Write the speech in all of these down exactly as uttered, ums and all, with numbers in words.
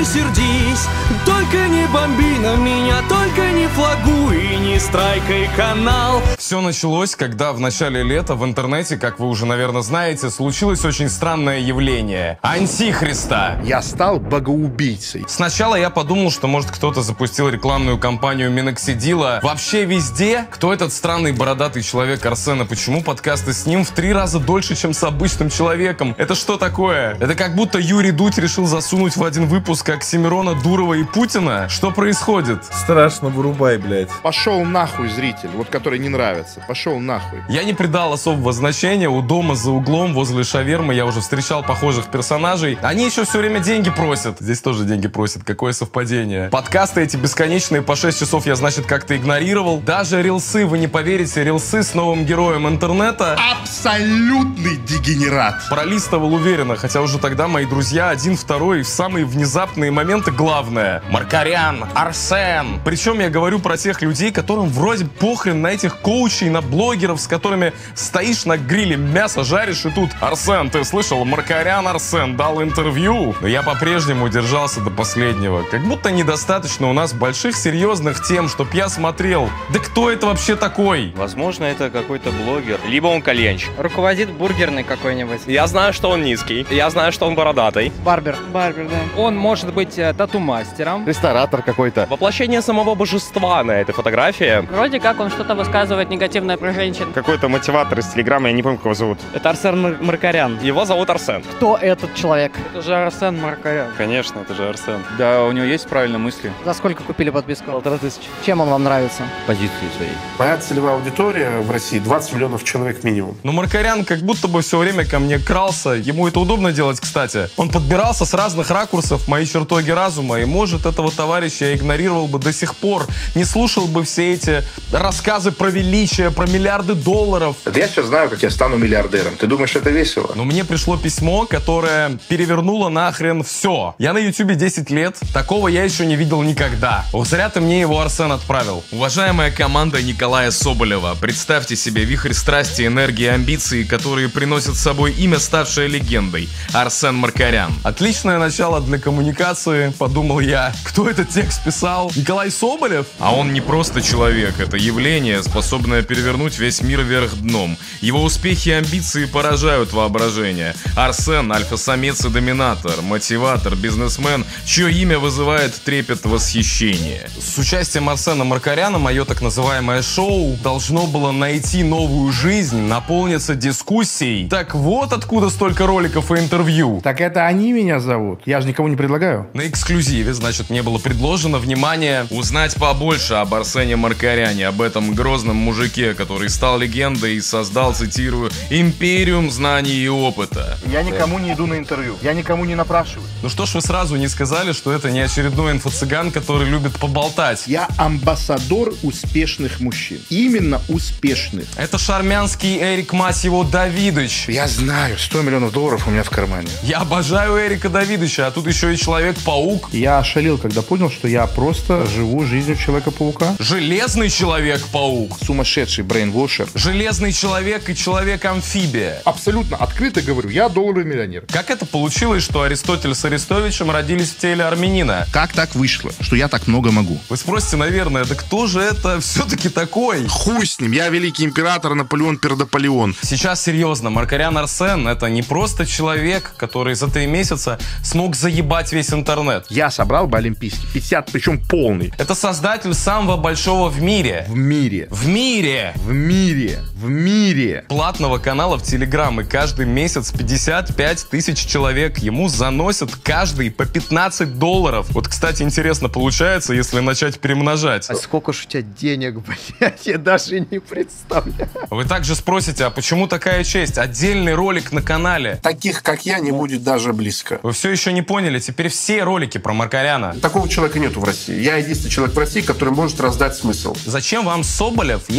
не сердись, только не бомби на меня, только не флагу и не страйкай канал. Все началось, когда в начале лета в интернете, как вы уже, наверное, знаете, случилось очень странное явление. Антихриста. Я стал богоубийцей. Сначала я подумал, что, может, кто-то запустил рекламную кампанию Миноксидила. Вообще везде. Кто этот странный бородатый человек Арсен, и почему подкасты с ним в три раза дольше, чем с обычным человеком? Это что такое? Это как будто Юрий Дудь решил засунуть в один выпуск Оксимирона, Дурова и Путина? Что происходит? Страшно, вырубай, блядь. Пошел нахуй зритель, вот который не нравится. Пошел нахуй. Я не придал особого значения. У дома за углом, возле шавермы, я уже встречал похожих персонажей. Они еще все время деньги просят. Здесь тоже деньги просят. Какое совпадение. Подкасты эти бесконечные по шесть часов я, значит, как-то игнорировал. Даже рилсы, вы не поверите, рилсы с новым героем интернета. Абсолютный дегенерат. Пролистывал уверенно, хотя уже тогда мои друзья один, второй, в самые внезапные моменты главное. Маркарян, Арсен. Причем я говорю про тех людей, которым вроде похрен на этих коучей, на блогеров, с которыми стоишь на гриле, мясо жаришь, и тут: Арсен, ты слышал, Маркарян Арсен дал интервью? Но я по-прежнему держался до последнего. Как будто недостаточно у нас больших серьезных тем, чтоб я смотрел. Да кто это вообще такой? Возможно, это какой-то блогер, либо он кальянщик. Руководит бургерной какой-нибудь. Я знаю, что он низкий, я знаю, что он бородатый. Барбер. Барбер, да. Он может быть э, тату-мастером. Ресторатор какой-то. Воплощение самого божества на этой фотографии. Вроде как он что-то высказывает негативное про женщин. Какой-то мотиватор из Телеграма, я не помню, как его зовут. Это Арсен Мар- Маркарян. Его зовут Арсен. Кто этот человек? Это же Арсен Маркарян. Конечно, это же Арсен. Да, у него есть правильные мысли. За сколько купили подписку? Полтора тысячи. Чем он вам нравится? Позиции своей. Моя целевая аудитория в России двадцать миллионов человек минимум. Но Маркарян как будто бы все время ко мне крался. Ему это удобно делать, кстати. Он подбирался с разных ракурсов, мои чертоги разума, и, может, этого товарища я игнорировал бы до сих пор. Не слушал бы все эти рассказы про величие, про миллиарды долларов. Это я сейчас знаю, как я стану миллиардером. Ты думаешь, это весело? Но мне пришло письмо, которое перевернуло нахрен все. Я на ютубе десять лет, такого я еще не видел никогда. Ох, зря ты мне его, Арсен, отправил. Уважаемая команда Николая Соболева, представьте себе вихрь страсти, энергии, амбиций, которые приносят с собой имя, ставшее легендой. Арсен Маркарян. Отличное начало для коммуникации, подумал я. Кто этот текст писал? Николай Соболев? А он не просто человек, это явление, способное перевернуть весь мир вверх дном. Его успехи и амбиции поражают воображение. Арсен — альфа-самец и доминатор, мотиватор, бизнесмен, чье имя вызывает трепет восхищения. С участием Арсена Маркаряна мое так называемое шоу должно было найти новую жизнь, наполниться дискуссией. Так вот откуда столько роликов и интервью. Так это они меня зовут? Я же никому не предлагаю. На эксклюзиве, значит, мне было предложено, внимание, узнать побольше об Арсене Маркаряне, об этом грозном мужике, который стал легендой и создал, цитирую, империум знаний и опыта. Я никому не иду на интервью. Я никому не напрашиваю. Ну что ж вы сразу не сказали, что это не очередной инфо-цыган, который любит поболтать? Я амбассадор успешных мужчин. Именно успешных. Это шармянский Эрик, мать его, Давидыч. Я знаю, сто миллионов долларов у меня в кармане. Я обожаю Эрика Давидыча, а тут еще и Человек-паук. Я ошалел, когда понял, что я просто живу жизнью Человека-паука. Железный Человек-паук. Сумасшедший брейнвошер. Железный человек и Человек-амфибия. Абсолютно открыто говорю, я долларовый миллионер. Как это получилось, что Аристотель с Арестовичем родились в теле армянина? Как так вышло, что я так много могу? Вы спросите, наверное, да кто же это все-таки такой? Хуй с ним, я великий император Наполеон Пердополеон. Сейчас серьезно, Маркарян Арсен — это не просто человек, который за три месяца смог заебать весь интернет. Я собрал бы олимпийский, пятьдесят, причем полный. Это создатель самого большого в мире. В мире. В мире. В мире. В мире. Платного канала в Телеграм, и каждый месяц пятьдесят пять тысяч человек ему заносят каждый по пятнадцать долларов. Вот, кстати, интересно получается, если начать перемножать. А сколько ж у тебя денег, блядь, я даже не представляю. Вы также спросите, а почему такая честь? Отдельный ролик на канале. Таких, как я, не будет даже близко. Вы все еще не поняли, теперь все ролики про Маркаряна. Такого человека нету в России. Я единственный человек в России, который может раздать смысл. Зачем вам Соболев, если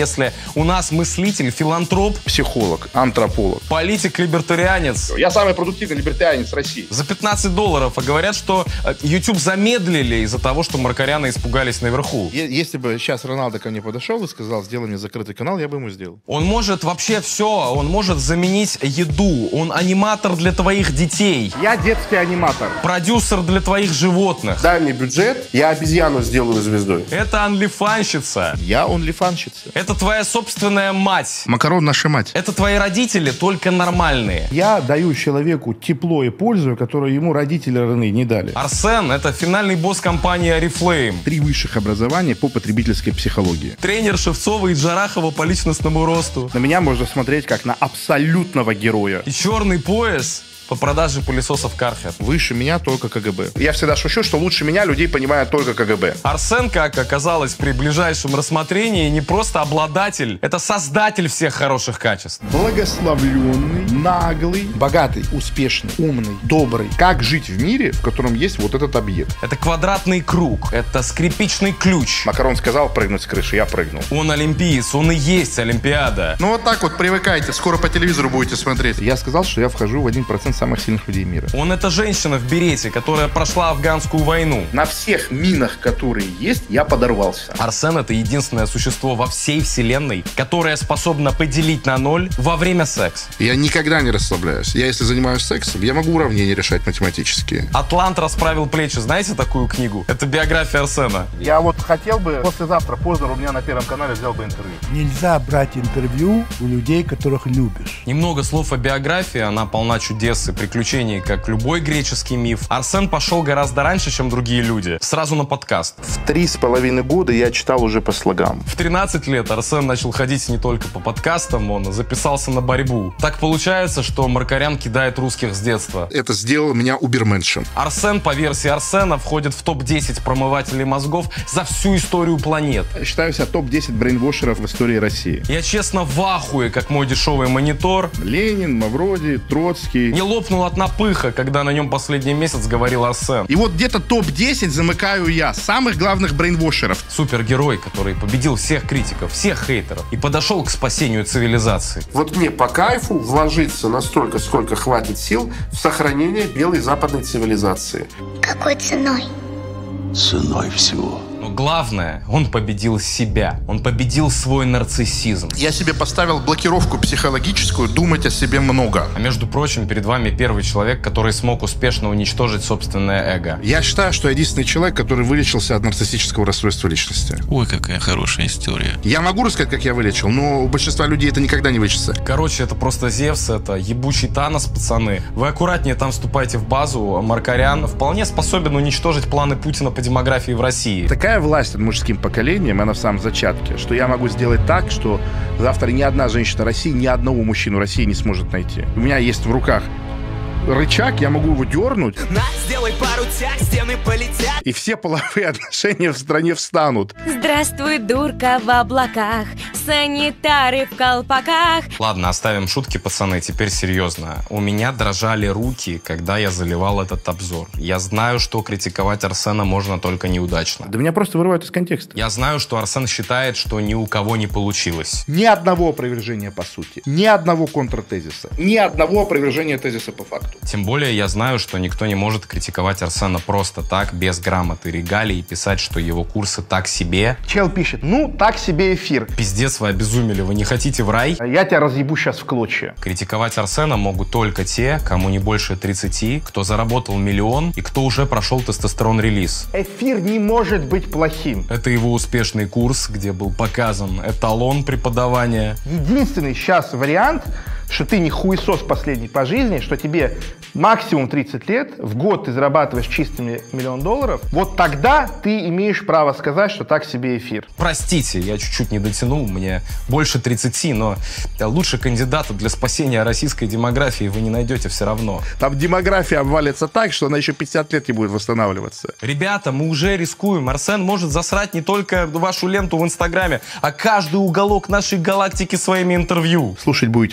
если у нас мыслитель, филантроп, Психолог, антрополог. политик-либертарианец Я самый продуктивный либертарианец России. за пятнадцать долларов, а говорят, что э, YouTube замедлили из-за того, что Маркаряна испугались наверху. Е- Если бы сейчас Роналдо ко мне подошел и сказал, сделай мне закрытый канал, я бы ему сделал. Он может вообще все, он может заменить еду, он аниматор для твоих детей, Я детский аниматор. продюсер для твоих животных. Дай мне бюджет, я обезьяну сделаю звездой. Это анлифанщица. Я онлифанщица. Это твоя собственная мать. Макарон наша мать. Это твои родители, только нормальные. Я даю человеку тепло и пользу, которую ему родители родные не дали. Арсен — это финальный босс компании Oriflame. Три высших образования по потребительской психологии. Тренер Шевцова и Джарахова по личностному росту. На меня можно смотреть как на абсолютного героя. И черный пояс по продаже пылесосов Кархер. Выше меня только КГБ. Я всегда шучу, что лучше меня людей понимают только КГБ. Арсен, как оказалось при ближайшем рассмотрении, не просто обладатель, это создатель всех хороших качеств. Благословленный, наглый, богатый, успешный, умный, добрый. Как жить в мире, в котором есть вот этот объект? Это квадратный круг, это скрипичный ключ. Макарон сказал прыгнуть с крыши, я прыгнул. Он олимпиец, он и есть Олимпиада. Ну вот так вот привыкайте, скоро по телевизору будете смотреть. Я сказал, что я вхожу в один процент самых сильных людей мира. Он это женщина в берете, которая прошла афганскую войну. На всех минах, которые есть, я подорвался. Арсен — это единственное существо во всей вселенной, которое способно поделить на ноль во время секса. Я никогда не расслабляюсь. Я, если занимаюсь сексом, я могу уравнения решать математические. «Атлант расправил плечи». Знаете такую книгу? Это биография Арсена. Я вот хотел бы послезавтра поздно у меня на Первом канале взял бы интервью. Нельзя брать интервью у людей, которых любишь. Немного слов о биографии, она полна чудес и приключений, как любой греческий миф. Арсен пошел гораздо раньше, чем другие люди. Сразу на подкаст. В три с половиной года я читал уже по слогам. В тринадцать лет Арсен начал ходить не только по подкастам, он записался на борьбу. Так получается, что Маркарян кидает русских с детства. Это сделало меня уберменшем. Арсен, по версии Арсена, входит в топ десять промывателей мозгов за всю историю планет. Я считаю себя топ десять брейнвошеров в истории России. Я честно в ахуе, как мой дешевый монитор Ленин, Мавроди, Троцкий. не лопнул от напыха, когда на нем последний месяц говорил Арсен. И вот где-то топ десять замыкаю я, самых главных брейнвошеров. Супергерой, который победил всех критиков, всех хейтеров и подошел к спасению цивилизации. Вот мне по кайфу вложиться настолько, сколько хватит сил в сохранение белой западной цивилизации. Какой ценой? Ценой всего. Но главное, он победил себя. Он победил свой нарциссизм. Я себе поставил блокировку психологическую, думать о себе много. А между прочим, перед вами первый человек, который смог успешно уничтожить собственное эго. Я считаю, что я единственный человек, который вылечился от нарциссического расстройства личности. Ой, какая хорошая история. Я могу рассказать, как я вылечил, но у большинства людей это никогда не вылечится. Короче, это просто Зевс, это ебучий Танос, пацаны. Вы аккуратнее там вступайте в базу. Маркарян вполне способен уничтожить планы Путина по демографии в России. Такая власть над мужским поколением, она в самом зачатке, что я могу сделать так, что завтра ни одна женщина России, ни одного мужчину России не сможет найти. У меня есть в руках рычаг, я могу его дернуть. На, сделай пару тяг, стены полетят. И все половые отношения в стране встанут. Здравствуй, дурка в облаках, санитары в колпаках. Ладно, оставим шутки, пацаны, теперь серьезно. У меня дрожали руки, когда я заливал этот обзор. Я знаю, что критиковать Арсена можно только неудачно. Да меня просто вырывают из контекста. Я знаю, что Арсен считает, что ни у кого не получилось. Ни одного опровержения по сути, ни одного контртезиса, ни одного опровержения тезиса по факту. Тем более я знаю, что никто не может критиковать Арсена просто так, без грамоты, регалий, и писать, что его курсы так себе. Чел пишет, ну, так себе эфир. Пиздец, вы обезумели, вы не хотите в рай? Я тебя разъебу сейчас в клочья. Критиковать Арсена могут только те, кому не больше тридцати, кто заработал миллион и кто уже прошел тестостерон-релиз. Эфир не может быть плохим. Это его успешный курс, где был показан эталон преподавания. Единственный сейчас вариант, что ты не хуесос последний по жизни, что тебе максимум тридцать лет, в год ты зарабатываешь чистыми миллион долларов, вот тогда ты имеешь право сказать, что так себе эфир. Простите, я чуть-чуть не дотянул, мне больше тридцати, но лучше кандидата для спасения российской демографии вы не найдете все равно. Там демография обвалится так, что она еще пятьдесят лет не будет восстанавливаться. Ребята, мы уже рискуем. Арсен может засрать не только вашу ленту в Инстаграме, а каждый уголок нашей галактики своими интервью. Слушать будете стоя.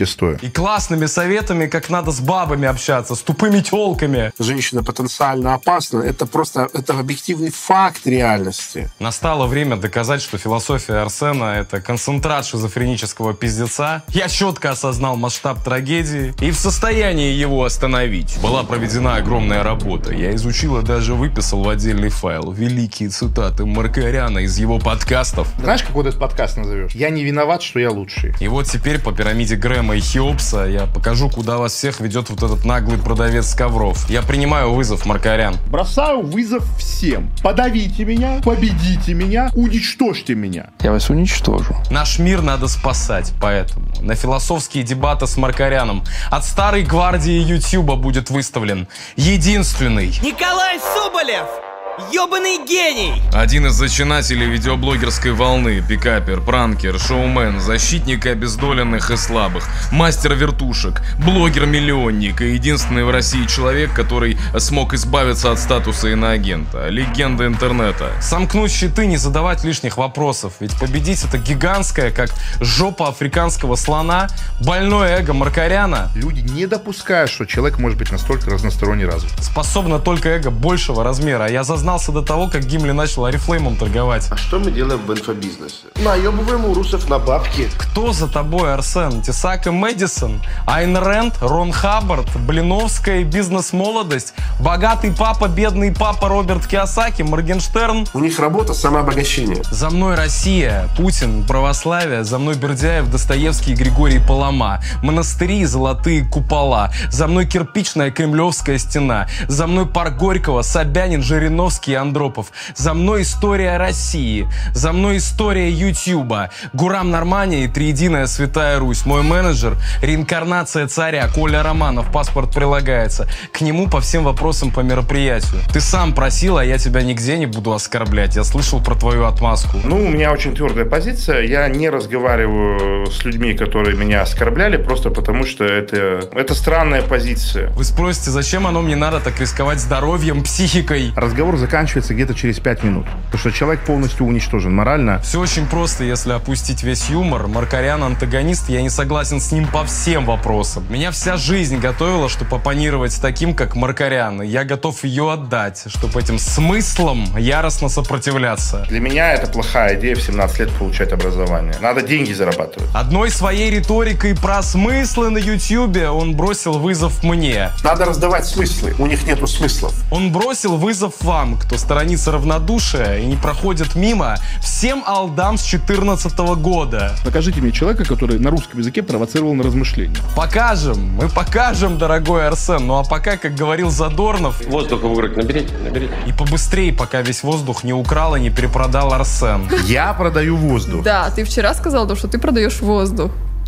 И классными советами, как надо с бабами общаться, с тупыми телками. Женщина потенциально опасна. Это просто это объективный факт реальности. Настало время доказать, что философия Арсена — это концентрат шизофренического пиздеца. Я четко осознал масштаб трагедии и в состоянии его остановить. Была проведена огромная работа. Я изучил и даже выписал в отдельный файл великие цитаты Маркаряна из его подкастов. Знаешь, как вот этот подкаст назовешь? Я не виноват, что я лучший. И вот теперь по пирамиде Грэма и Хеопса я покажу, куда вас всех ведет вот этот наглый продавец ковров. Я принимаю вызов, Маркарян. Бросаю вызов всем. Подавите меня, победите меня, уничтожьте меня. Я вас уничтожу. Наш мир надо спасать, поэтому на философские дебаты с Маркаряном от старой гвардии Ютуба будет выставлен единственный Николай Соболев! Ёбаный гений! один из зачинателей видеоблогерской волны, пикапер, пранкер, шоумен, защитник обездоленных и слабых, мастер вертушек, блогер-миллионник и единственный в России человек, который смог избавиться от статуса иноагента, легенда интернета. Сомкнуть щиты, не задавать лишних вопросов, ведь победить это гигантское, как жопа африканского слона, больное эго Маркаряна. Люди не допускают, что человек может быть настолько разносторонне развит. Способно только эго большего размера, а я за знался до того, как Гимли начал Орифлеймом торговать. А что мы делаем в инфобизнесе? Наебываем у русов на бабки. Кто за тобой, Арсен? Тесак и Мэдисон? Айн Рэнд? Рон Хаббард? Блиновская и бизнес-молодость? Богатый папа, бедный папа Роберт Кийосаки? Моргенштерн? У них работа самообогащение. За мной Россия, Путин, православие. За мной Бердяев, Достоевский и Григорий Палама. Монастыри, золотые купола. За мной кирпичная Кремлевская стена. За мной парк Горького, Собянин, Жириновский и Андропов. За мной история России. За мной история Ютуба. Гурам Нормания и Триединая Святая Русь. Мой менеджер — реинкарнация царя Коля Романов. Паспорт прилагается. К нему по всем вопросам по мероприятию. Ты сам просил, а я тебя нигде не буду оскорблять. Я слышал про твою отмазку. Ну, у меня очень твердая позиция. Я не разговариваю с людьми, которые меня оскорбляли, просто потому что это, это странная позиция. Вы спросите, зачем оно мне надо так рисковать здоровьем, психикой? Разговор заканчивается где-то через пять минут. Потому что человек полностью уничтожен морально. Все очень просто, если опустить весь юмор. Маркарян антагонист, я не согласен с ним по всем вопросам. Меня вся жизнь готовила, чтобы оппонировать с таким, как Маркарян. И я готов ее отдать, чтобы этим смыслом яростно сопротивляться. Для меня это плохая идея в семнадцать лет получать образование. Надо деньги зарабатывать. Одной своей риторикой про смыслы на Ютьюбе он бросил вызов мне. Надо раздавать смыслы, у них нету смыслов. Он бросил вызов вам, кто сторонится равнодушия и не проходит мимо всем алдам с четырнадцатого года. Покажите мне человека, который на русском языке провоцировал на размышления. Покажем, мы покажем, дорогой Арсен. Ну а пока, как говорил Задорнов... Воздуха в грудь наберите, наберите. И побыстрее, пока весь воздух не украл и не перепродал Арсен. Я продаю воздух. Да, ты вчера сказал, что ты продаешь воздух.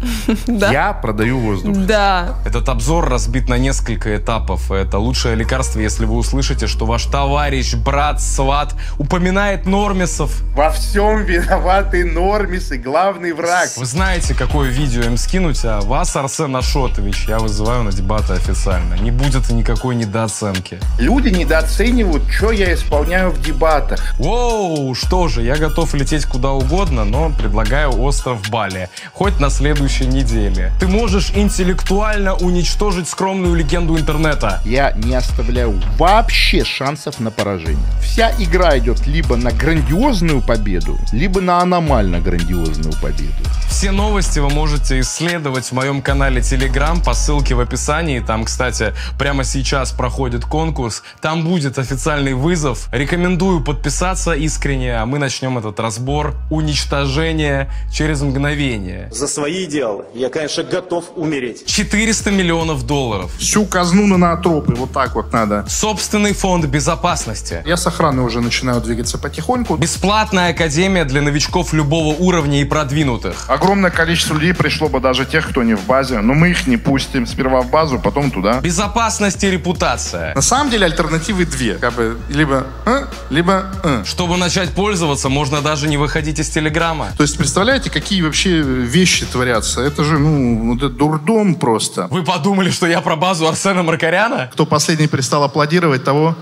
Да? Я продаю воздух. Да. Этот обзор разбит на несколько этапов. Это лучшее лекарство, если вы услышите, что ваш товарищ, брат, сват упоминает Нормисов. Во всем виноваты Нормисы, главный враг. Вы знаете, какое видео им скинуть, а вас, Арсен Ашотович, я вызываю на дебаты официально. Не будет никакой недооценки. Люди недооценивают, что я исполняю в дебатах. Воу, что же, я готов лететь куда угодно, но предлагаю остров Бали. Хоть на следующий неделе. Ты можешь интеллектуально уничтожить скромную легенду интернета. Я не оставляю вообще шансов на поражение. Вся игра идет либо на грандиозную победу, либо на аномально грандиозную победу. Все новости вы можете исследовать в моем канале Telegram по ссылке в описании. Там, кстати, прямо сейчас проходит конкурс. Там будет официальный вызов. Рекомендую подписаться искренне, а мы начнем этот разбор. Уничтожение через мгновение. За свои идеалы я, конечно, готов умереть. четыреста миллионов долларов. Всю казну на наотропы, вот так вот надо. Собственный фонд безопасности. Я с охраной уже начинаю двигаться потихоньку. Бесплатная академия для новичков любого уровня и продвинутых. Огромное количество людей пришло бы, даже тех, кто не в базе, но мы их не пустим. Сперва в базу, потом туда. Безопасность и репутация. На самом деле альтернативы две. Как бы либо э, либо э. Чтобы начать пользоваться, можно даже не выходить из Телеграма. То есть, представляете, какие вообще вещи творятся? Это же, ну, это дурдом просто. Вы подумали, что я про базу Арсена Маркаряна? Кто последний перестал аплодировать, того...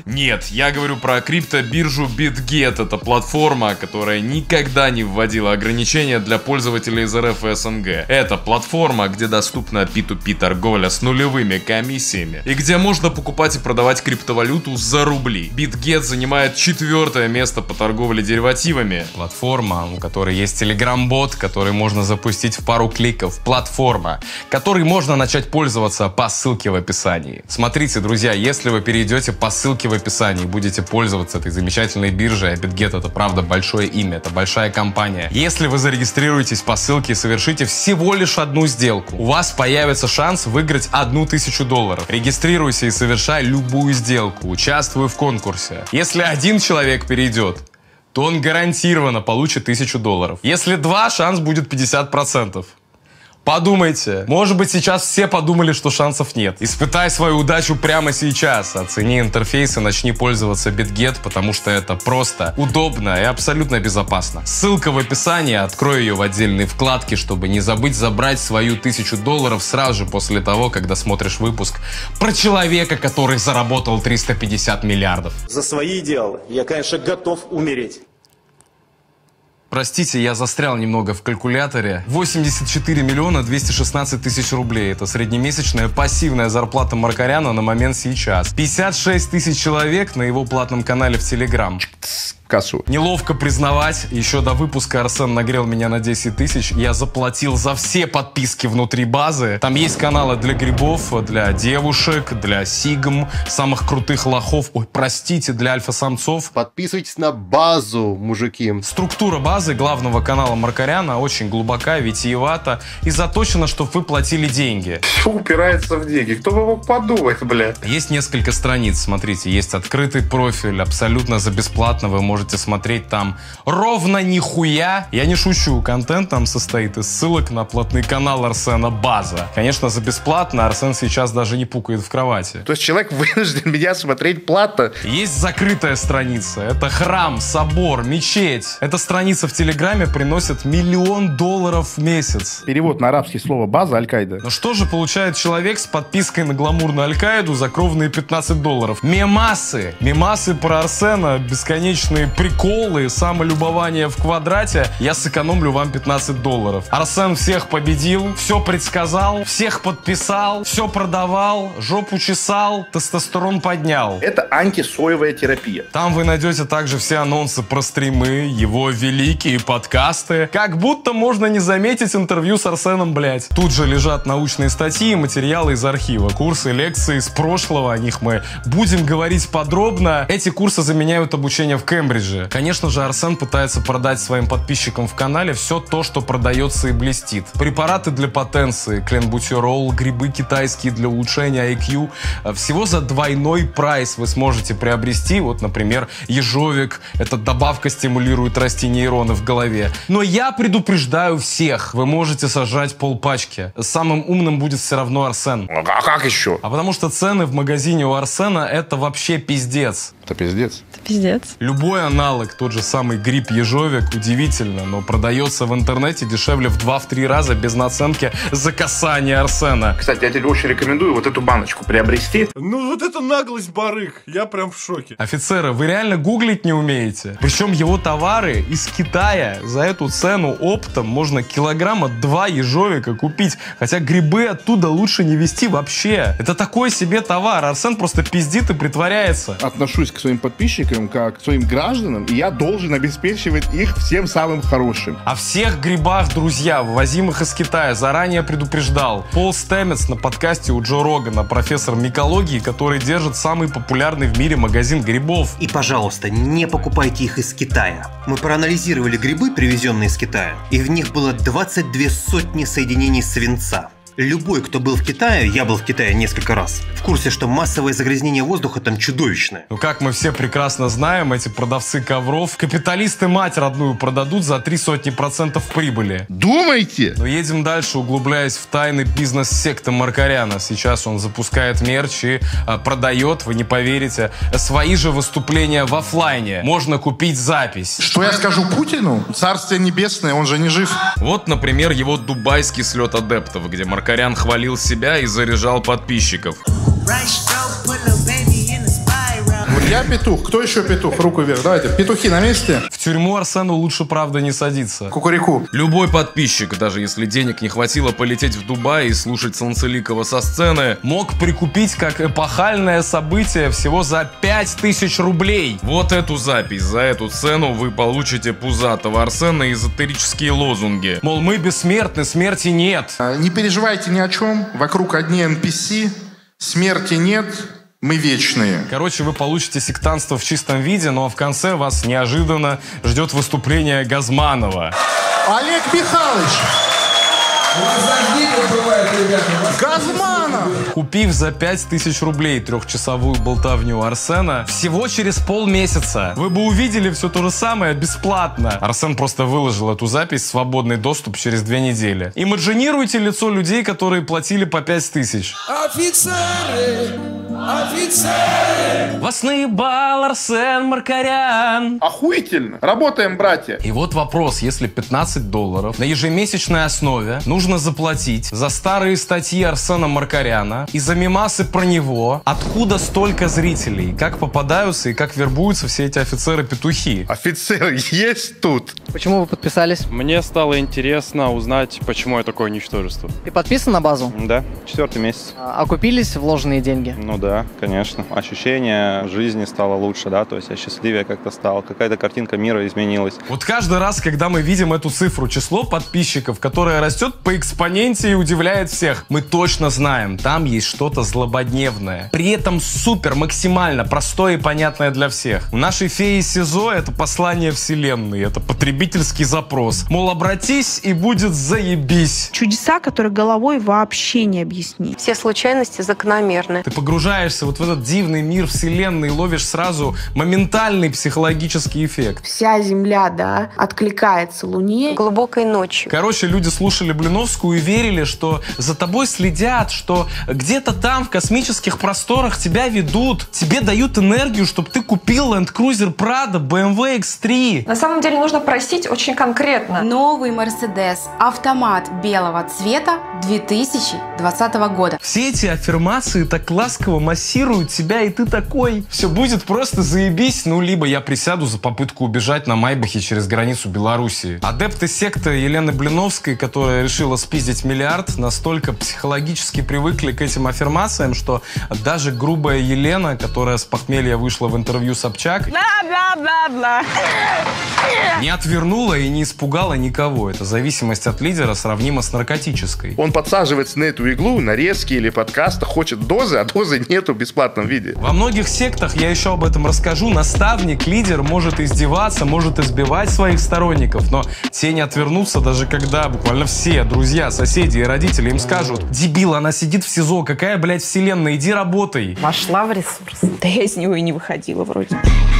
Нет, я говорю про криптобиржу BitGet. Это платформа, которая никогда не вводила ограничения для пользователей из эр эф и СНГ. Это платформа, где доступна пи ту пи торговля с нулевыми комиссиями и где можно покупать и продавать криптовалюту за рубли. BitGet занимает четвертое место по торговле деривативами. Платформа, у которой есть Telegram-бот, который можно запустить в пару кликов. Платформа, которой можно начать пользоваться по ссылке в описании. Смотрите, друзья, если вы перейдете по ссылке в описании и будете пользоваться этой замечательной биржей, а BitGet это правда большое имя, это большая компания. Если вы зарегистрируетесь по ссылке и совершите всего лишь одну сделку, у вас появится шанс выиграть одну тысячу долларов. Регистрируйся и совершай любую сделку, участвуй в конкурсе. Если один человек перейдет, то он гарантированно получит тысячу долларов. Если два, шанс будет пятьдесят процентов. Подумайте. Может быть, сейчас все подумали, что шансов нет. Испытай свою удачу прямо сейчас. Оцени интерфейс и начни пользоваться BitGet, потому что это просто, удобно и абсолютно безопасно. Ссылка в описании, открой ее в отдельной вкладке, чтобы не забыть забрать свою тысячу долларов сразу же после того, когда смотришь выпуск про человека, который заработал триста пятьдесят миллиардов. За свои идеалы я, конечно, готов умереть. Простите, я застрял немного в калькуляторе. восемьдесят четыре миллиона двести шестнадцать тысяч рублей. Это среднемесячная пассивная зарплата Маркаряна на момент сейчас. пятьдесят шесть тысяч человек на его платном канале в Telegram. Кассу. Неловко признавать, еще до выпуска Арсен нагрел меня на десять тысяч. Я заплатил за все подписки внутри базы. Там есть каналы для грибов, для девушек, для сигм, самых крутых лохов. Ой, простите, для альфа-самцов. Подписывайтесь на базу, мужики. Структура базы главного канала Маркаряна очень глубока, витиевата и заточена, чтобы вы платили деньги. Все упирается в деньги. Кто бы мог подумать, блядь. Есть несколько страниц, смотрите, есть открытый профиль, абсолютно за бесплатно вы можете Можете смотреть там ровно нихуя. Я не шучу, контент там состоит из ссылок на платный канал Арсена База. Конечно, за бесплатно. Арсен сейчас даже не пукает в кровати. То есть человек вынужден меня смотреть платно. Есть закрытая страница. Это храм, собор, мечеть. Эта страница в Телеграме приносит миллион долларов в месяц. Перевод на арабский слово база Аль-Каида. Но что же получает человек с подпиской на гламурную Аль-Каиду за кровные пятнадцать долларов? Мемасы. Мемасы про Арсена, бесконечные приколы, самолюбование в квадрате. Я сэкономлю вам пятнадцать долларов. Арсен всех победил, все предсказал, всех подписал, все продавал, жопу чесал, тестостерон поднял. Это антисоевая терапия. Там вы найдете также все анонсы про стримы, его великие подкасты. Как будто можно не заметить интервью с Арсеном, блять. Тут же лежат научные статьи и материалы из архива. Курсы, лекции из прошлого, о них мы будем говорить подробно. Эти курсы заменяют обучение в Кембридже. Конечно же, Арсен пытается продать своим подписчикам в канале все то, что продается и блестит. Препараты для потенции, кленбутирол, грибы китайские для улучшения ай кью. Всего за двойной прайс вы сможете приобрести. Вот, например, ежовик. Эта добавка стимулирует расти нейроны в голове. Но я предупреждаю всех. Вы можете сожрать полпачки. Самым умным будет все равно Арсен. А как еще? А потому что цены в магазине у Арсена это вообще пиздец. Это пиздец. Это пиздец. Любой аналог, тот же самый гриб ежовик, удивительно, но продается в интернете дешевле в два-три раза без наценки за касание Арсена. Кстати, я тебе очень рекомендую вот эту баночку приобрести. Ну вот это наглость, барыг. Я прям в шоке. Офицеры, вы реально гуглить не умеете? Причем его товары из Китая за эту цену оптом можно килограмма два ежовика купить. Хотя грибы оттуда лучше не везти вообще. Это такой себе товар. Арсен просто пиздит и притворяется. Отношусь к своим подписчикам как к своим гражданам, и я должен обеспечивать их всем самым хорошим. О всех грибах, друзья, ввозимых из Китая, заранее предупреждал Пол Стэмец на подкасте у Джо Рогана, профессор микологии, который держит самый популярный в мире магазин грибов. И, пожалуйста, не покупайте их из Китая. Мы проанализировали грибы, привезенные из Китая, и в них было двадцать две сотни соединений свинца. Любой, кто был в Китае, я был в Китае несколько раз, в курсе, что массовое загрязнение воздуха там чудовищное. Ну, как мы все прекрасно знаем, эти продавцы ковров капиталисты мать родную продадут за три сотни процентов прибыли. Думаете? Но едем дальше, углубляясь в тайны бизнес-секты Маркаряна. Сейчас он запускает мерч и а, продает, вы не поверите, свои же выступления в офлайне. Можно купить запись. Что я скажу Путину? Царствие небесное, он же не жив. Вот, например, его дубайский слет адептов, где Маркарян Маркарян хвалил себя и заряжал подписчиков. Я петух. Кто еще петух? Руку вверх. Давайте. Петухи на месте. В тюрьму Арсену лучше, правда, не садиться. Кукурику. Любой подписчик, даже если денег не хватило полететь в Дубай и слушать Санцеликова со сцены, мог прикупить как эпохальное событие всего за пять тысяч рублей. Вот эту запись. За эту цену вы получите пузатого Арсена и эзотерические лозунги. Мол, мы бессмертны, смерти нет. Не переживайте ни о чем. Вокруг одни эн пи си. Смерти нет. Мы вечные. Короче, вы получите сектантство в чистом виде, но в конце вас неожиданно ждет выступление Газманова. Олег Михайлович! Газманов! Купив за пять тысяч рублей трехчасовую болтовню Арсена, всего через полмесяца вы бы увидели все то же самое бесплатно. Арсен просто выложил эту запись в свободный доступ через две недели. Имаджинируйте лицо людей, которые платили по пять тысяч. Офицеры! Офицеры! Вас наебал Арсен Маркарян. Охуительно. Работаем, братья. И вот вопрос, если пятнадцать долларов на ежемесячной основе нужно заплатить за старые статьи Арсена Маркаряна и за мемасы про него, откуда столько зрителей? Как попадаются и как вербуются все эти офицеры-петухи? Офицеры есть тут. Почему вы подписались? Мне стало интересно узнать, почему я такое ничтожество. Ты подписан на базу? Да, четвертый месяц. А окупились вложенные деньги? Ну да, конечно. Ощущение жизни стало лучше, да, то есть я счастливее как-то стал. Какая-то картинка мира изменилась. Вот каждый раз, когда мы видим эту цифру, число подписчиков, которое растет по экспоненте и удивляет всех, мы точно знаем, там есть что-то злободневное. При этом супер, максимально простое и понятное для всех. У нашей феи СИЗО это послание вселенной, это потребительский запрос. Мол, обратись и будет заебись. Чудеса, которые головой вообще не объяснить. Все случайности закономерны. Ты погружаешься вот в этот дивный мир вселенной и ловишь сразу моментальный психологический эффект. Вся Земля, да, откликается Луне. Глубокой ночью. Короче, люди слушали Блиновскую и верили, что за тобой следят, что где-то там в космических просторах тебя ведут, тебе дают энергию, чтобы ты купил Land Cruiser Prado, бэ эм вэ икс три. На самом деле нужно просить очень конкретно. Новый Mercedes автомат белого цвета две тысячи двадцатого года. Все эти аффирмации так ласково массируют тебя, и ты такой: все будет просто заебись, ну либо я присяду за попытку убежать на Майбахе через границу Белоруссии. Адепты секты Елены Блиновской, которая решила спиздить миллиард, настолько психологически привыкли к этим аффирмациям, что даже грубая Елена, которая с похмелья вышла в интервью Собчак, бла-бла-бла-бла, не отвернула и не испугала никого. Эта зависимость от лидера сравнима с наркотической. Он подсаживается на эту иглу, нарезки или подкаста, хочет дозы, а дозы нету в бесплатном виде. Во многих сектах, я еще об этом расскажу, наставник, лидер может издеваться, может избивать своих сторонников, но те не отвернутся, даже когда буквально все друзья, соседи и родители им скажут: дебил, она сидит в СИЗО, какая, блядь, вселенная, иди работай. Вошла в ресурс. Да я из него и не выходила вроде.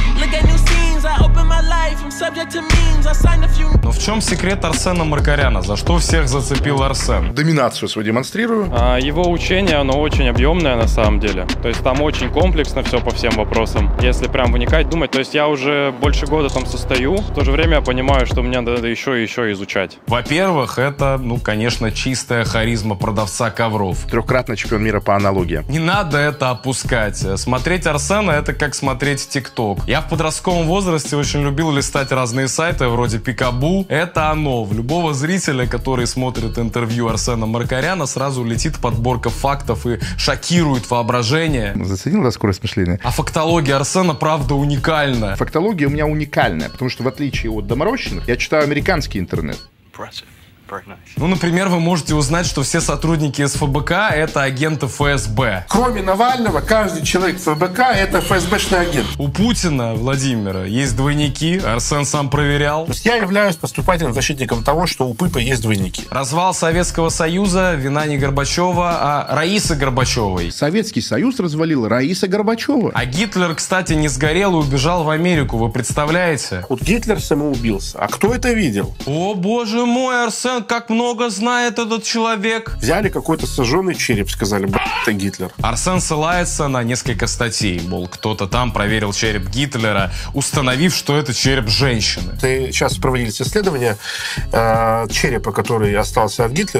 Но в чем секрет Арсена Маркаряна? За что всех зацепил Арсен? Доминацию свою демонстрирую. А, его учение, оно очень объемное на самом деле. То есть там очень комплексно все по всем вопросам. Если прям вникать, думать. То есть я уже больше года там состою. В то же время я понимаю, что мне надо еще и еще изучать. Во-первых, это, ну, конечно, чистая харизма продавца ковров. Трехкратный чемпион мира по аналогии. Не надо это опускать. Смотреть Арсена — это как смотреть ТикТок. Я в подростковом возрасте очень любил листать разные сайты вроде Пикабу. Это оно. В любого зрителя, который смотрит интервью Арсена Маркаряна, сразу летит подборка фактов и шокирует воображение. Заценил, да, скорость мышления? А фактология Арсена, правда, уникальна. Фактология у меня уникальная, потому что в отличие от доморощенных, я читаю американский интернет. Ну, например, вы можете узнать, что все сотрудники эс эф бэ ка — это агенты эф эс бэ. Кроме Навального, каждый человек в эф бэ ка — это эф эс бэшный агент. У Путина, Владимира, есть двойники, Арсен сам проверял. То есть я являюсь поступательным защитником того, что у Пыпа есть двойники. Развал Советского Союза — вина не Горбачева, а Раисы Горбачевой. Советский Союз развалила Раиса Горбачева. А Гитлер, кстати, не сгорел и убежал в Америку, вы представляете? Вот Гитлер самоубился. А кто это видел? О, боже мой, Арсен, как много знает этот человек. Взяли какой-то сожженный череп, сказали: б***ь, это Гитлер. Арсен ссылается на несколько статей, мол, кто-то там проверил череп Гитлера, установив, что это череп женщины. Ты сейчас проводились исследования э, черепа, который остался от Гитлера,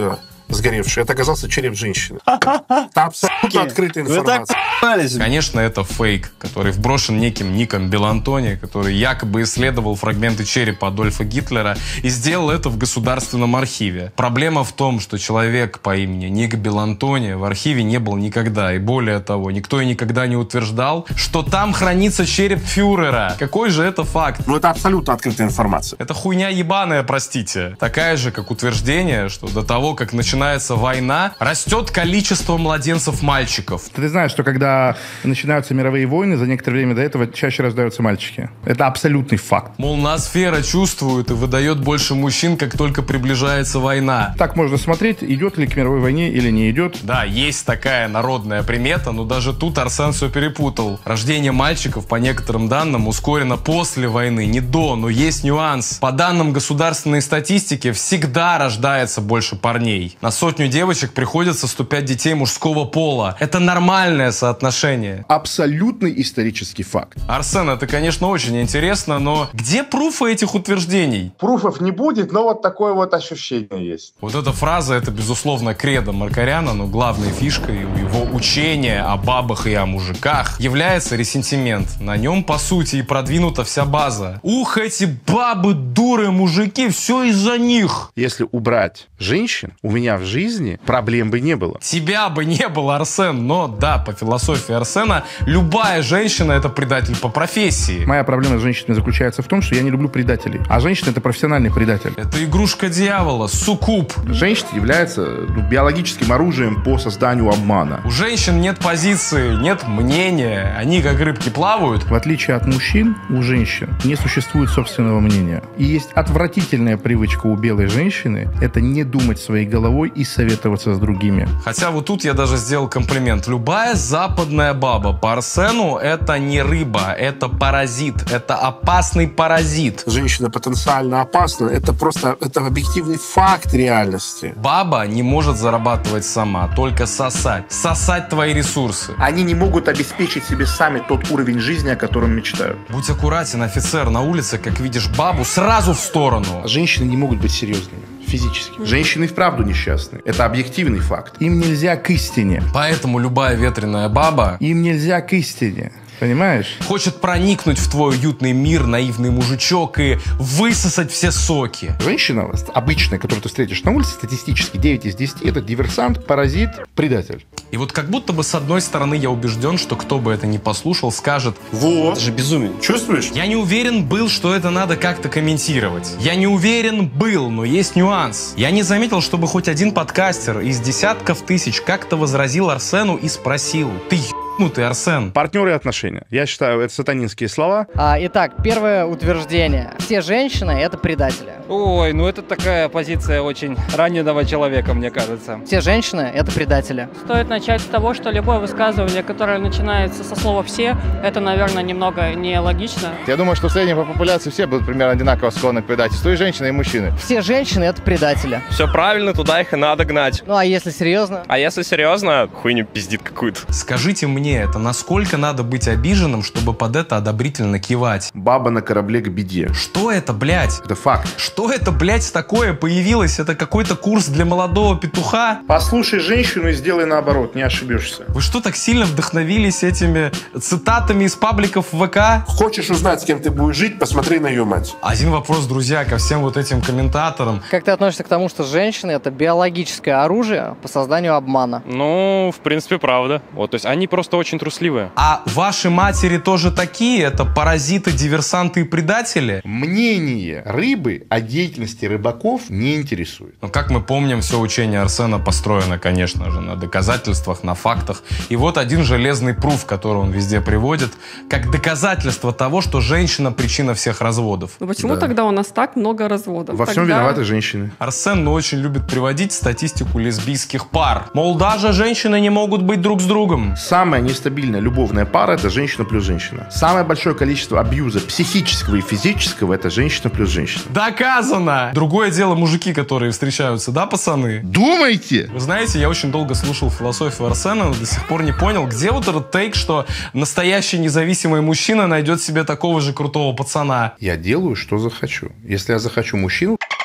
сгоревший. Это оказался череп женщины. Это абсолютно открытая информация. Конечно, это фейк, который вброшен неким Ником Беллантони, который якобы исследовал фрагменты черепа Адольфа Гитлера и сделал это в Государственном архиве. Проблема в том, что человек по имени Ник Беллантони в архиве не был никогда. И более того, никто и никогда не утверждал, что там хранится череп фюрера. Какой же это факт? Ну, это абсолютно открытая информация. Это хуйня ебаная, простите. Такая же, как утверждение, что до того, как начинается война, растет количество младенцев-мальчиков. Ты знаешь, что когда начинаются мировые войны, за некоторое время до этого чаще рождаются мальчики. Это абсолютный факт. Мол, ноосфера чувствует и выдает больше мужчин, как только приближается война. Так можно смотреть, идет ли к мировой войне или не идет. Да, есть такая народная примета, но даже тут Арсен все перепутал. Рождение мальчиков, по некоторым данным, ускорено после войны, не до, но есть нюанс. По данным государственной статистики, всегда рождается больше парней. На сотню девочек приходится сто пять детей мужского пола. Это нормальное соотношение. Абсолютный исторический факт. Арсен, это, конечно, очень интересно, но где пруфы этих утверждений? Пруфов не будет, но вот такое вот ощущение есть. Вот эта фраза, это, безусловно, кредо Маркаряна, но главной фишкой его учения о бабах и о мужиках является ресентимент. На нем, по сути, и продвинута вся база. Ух, эти бабы, дуры, мужики, все из-за них. Если убрать женщин, у меня в жизни проблем бы не было. Тебя бы не было, Арсен, но да, по философии Арсена, любая женщина — это предатель по профессии. Моя проблема с женщинами заключается в том, что я не люблю предателей. А женщина — это профессиональный предатель. Это игрушка дьявола, суккуб. Женщина является ну, биологическим оружием по созданию обмана. У женщин нет позиции, нет мнения. Они как рыбки плавают. В отличие от мужчин, у женщин не существует собственного мнения. И есть отвратительная привычка у белой женщины — это не думать своей головой и советоваться с другими. Хотя вот тут я даже сделал комплимент. Любая западная баба по Арсену — это не рыба, это паразит, это опасный паразит. Женщина потенциально опасна. Это просто это объективный факт реальности. Баба не может зарабатывать сама, только сосать. Сосать твои ресурсы. Они не могут обеспечить себе сами тот уровень жизни, о котором мечтают. Будь аккуратен, офицер, на улице, как видишь бабу, сразу в сторону. Женщины не могут быть серьезными. Физически. Женщины вправду несчастны. Это объективный факт. Им нельзя к истине. Поэтому любая ветреная баба... Им нельзя к истине. Понимаешь? Хочет проникнуть в твой уютный мир, наивный мужичок, и высосать все соки. Женщина обычная, которую ты встретишь на улице, статистически девять из десяти, это диверсант, паразит, предатель. И вот как будто бы с одной стороны я убежден, что кто бы это ни послушал, скажет: вот, это же безумие. Чувствуешь? Я не уверен был, что это надо как-то комментировать. Я не уверен был, но есть нюанс. Я не заметил, чтобы хоть один подкастер из десятков тысяч как-то возразил Арсену и спросил: ты ну ты, Арсен. Партнеры и отношения. Я считаю, это сатанинские слова. А, итак, первое утверждение. Все женщины — это предатели. Ой, ну это такая позиция очень раненого человека, мне кажется. Все женщины — это предатели. Стоит начать с того, что любое высказывание, которое начинается со слова «все», это, наверное, немного нелогично. Я думаю, что в среднем по популяции все будут примерно одинаково склонны к предательству, и женщины, и мужчины. Все женщины — это предатели. Все правильно, туда их и надо гнать. Ну а если серьезно? А если серьезно, хуйню пиздит какую-то. Скажите мне, это насколько надо быть обиженным, чтобы под это одобрительно кивать? Баба на корабле к беде. Что это, блядь? Это факт. Что это, блядь, такое появилось? Это какой-то курс для молодого петуха? Послушай женщину и сделай наоборот, не ошибешься. Вы что, так сильно вдохновились этими цитатами из пабликов ВК? Хочешь узнать, с кем ты будешь жить, посмотри на ее мать. Один вопрос, друзья, ко всем вот этим комментаторам. Как ты относишься к тому, что женщины — это биологическое оружие по созданию обмана? Ну, в принципе, правда. Вот, то есть они просто очень трусливые. А ваши матери тоже такие? Это паразиты, диверсанты и предатели? Мнение рыбы о деятельности рыбаков не интересует. Но, как мы помним, все учение Арсена построено, конечно же, на доказательствах, на фактах. И вот один железный пруф, который он везде приводит, как доказательство того, что женщина — причина всех разводов. Но почему Да. тогда у нас так много разводов? Во всем Тогда... виноваты женщины. Арсен ну, очень любит приводить статистику лесбийских пар. Мол, даже женщины не могут быть друг с другом. Самая нестабильная любовная пара — это женщина плюс женщина. Самое большое количество абьюза психического и физического — это женщина плюс женщина. Доказано! Другое дело мужики, которые встречаются, да, пацаны? Думаете? Вы знаете, я очень долго слушал философию Арсена, но до сих пор не понял, где вот этот тейк, что настоящий независимый мужчина найдет себе такого же крутого пацана. Я делаю, что захочу. Если я захочу мужчину,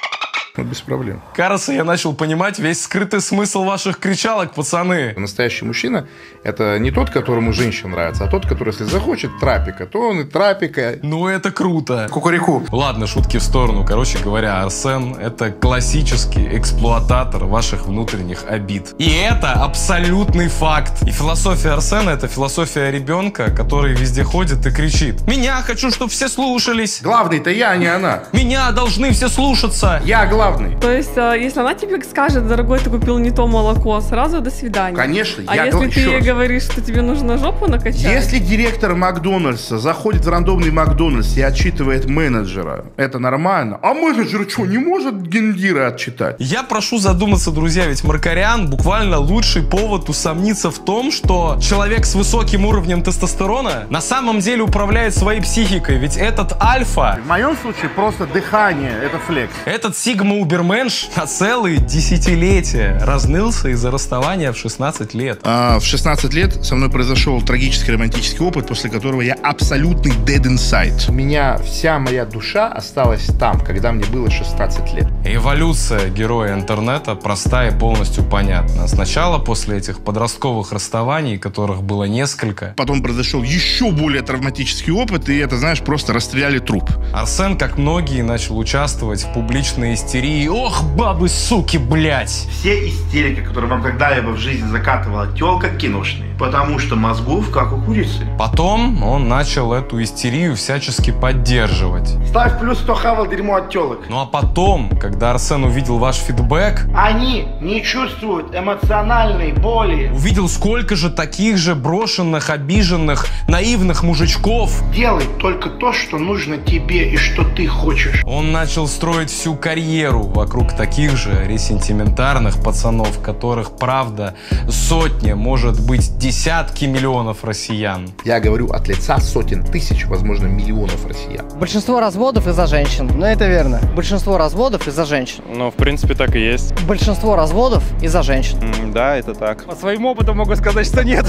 Без проблем. Кажется, я начал понимать весь скрытый смысл ваших кричалок, пацаны. Настоящий мужчина – это не тот, которому женщина нравится, а тот, который, если захочет трапика, то он и трапика. Ну, это круто. Кукурику. Ладно, шутки в сторону. Короче говоря, Арсен – это классический эксплуататор ваших внутренних обид. И это абсолютный факт. И философия Арсена – это философия ребенка, который везде ходит и кричит: «Меня хочу, чтобы все слушались». Главный-то я, а не она. «Меня должны все слушаться». Я главный. То есть, если она тебе скажет: дорогой, ты купил не то молоко, сразу до свидания. Конечно. А я если гла... ты ей говоришь, что тебе нужно жопу накачать? Если директор Макдональдса заходит в рандомный Макдональдс и отчитывает менеджера, это нормально. А менеджер что, не может гендира отчитать? Я прошу задуматься, друзья, ведь Маркарян буквально лучший повод усомниться в том, что человек с высоким уровнем тестостерона на самом деле управляет своей психикой. Ведь этот альфа... В моем случае просто дыхание, это флекс. Этот сигма-уберменш на целые десятилетия разнылся из-за расставания в шестнадцать лет. А, в шестнадцать лет со мной произошел трагический романтический опыт, после которого я абсолютный dead inside. У меня вся моя душа осталась там, когда мне было шестнадцать лет. Эволюция героя интернета проста и полностью понятна. Сначала, после этих подростковых расставаний, которых было несколько, потом произошел еще более травматический опыт, и это, знаешь, просто расстреляли труп. Арсен, как многие, начал участвовать в публичной истерии. Ох, бабы, суки, блять! Все истерики, которые вам когда-либо в жизни закатывала тёлка, киношные. Потому что мозгов как у курицы. Потом он начал эту истерию всячески поддерживать. Ставь плюс, кто хавал дерьмо от тёлок. Ну а потом, когда Арсен увидел ваш фидбэк, они не чувствуют эмоциональной боли. Увидел, сколько же таких же брошенных, обиженных, наивных мужичков. Делай только то, что нужно тебе и что ты хочешь. Он начал строить всю карьеру вокруг таких же ресентиментарных пацанов, которых, правда, сотни, может быть, десятки миллионов россиян. Я говорю от лица сотен тысяч, возможно, миллионов россиян. Большинство разводов из-за женщин. Ну, это верно. Большинство разводов из-за женщин. Ну, в принципе, так и есть. Большинство разводов из-за женщин. Mm, да, это так. По своему опыту могу сказать, что нет.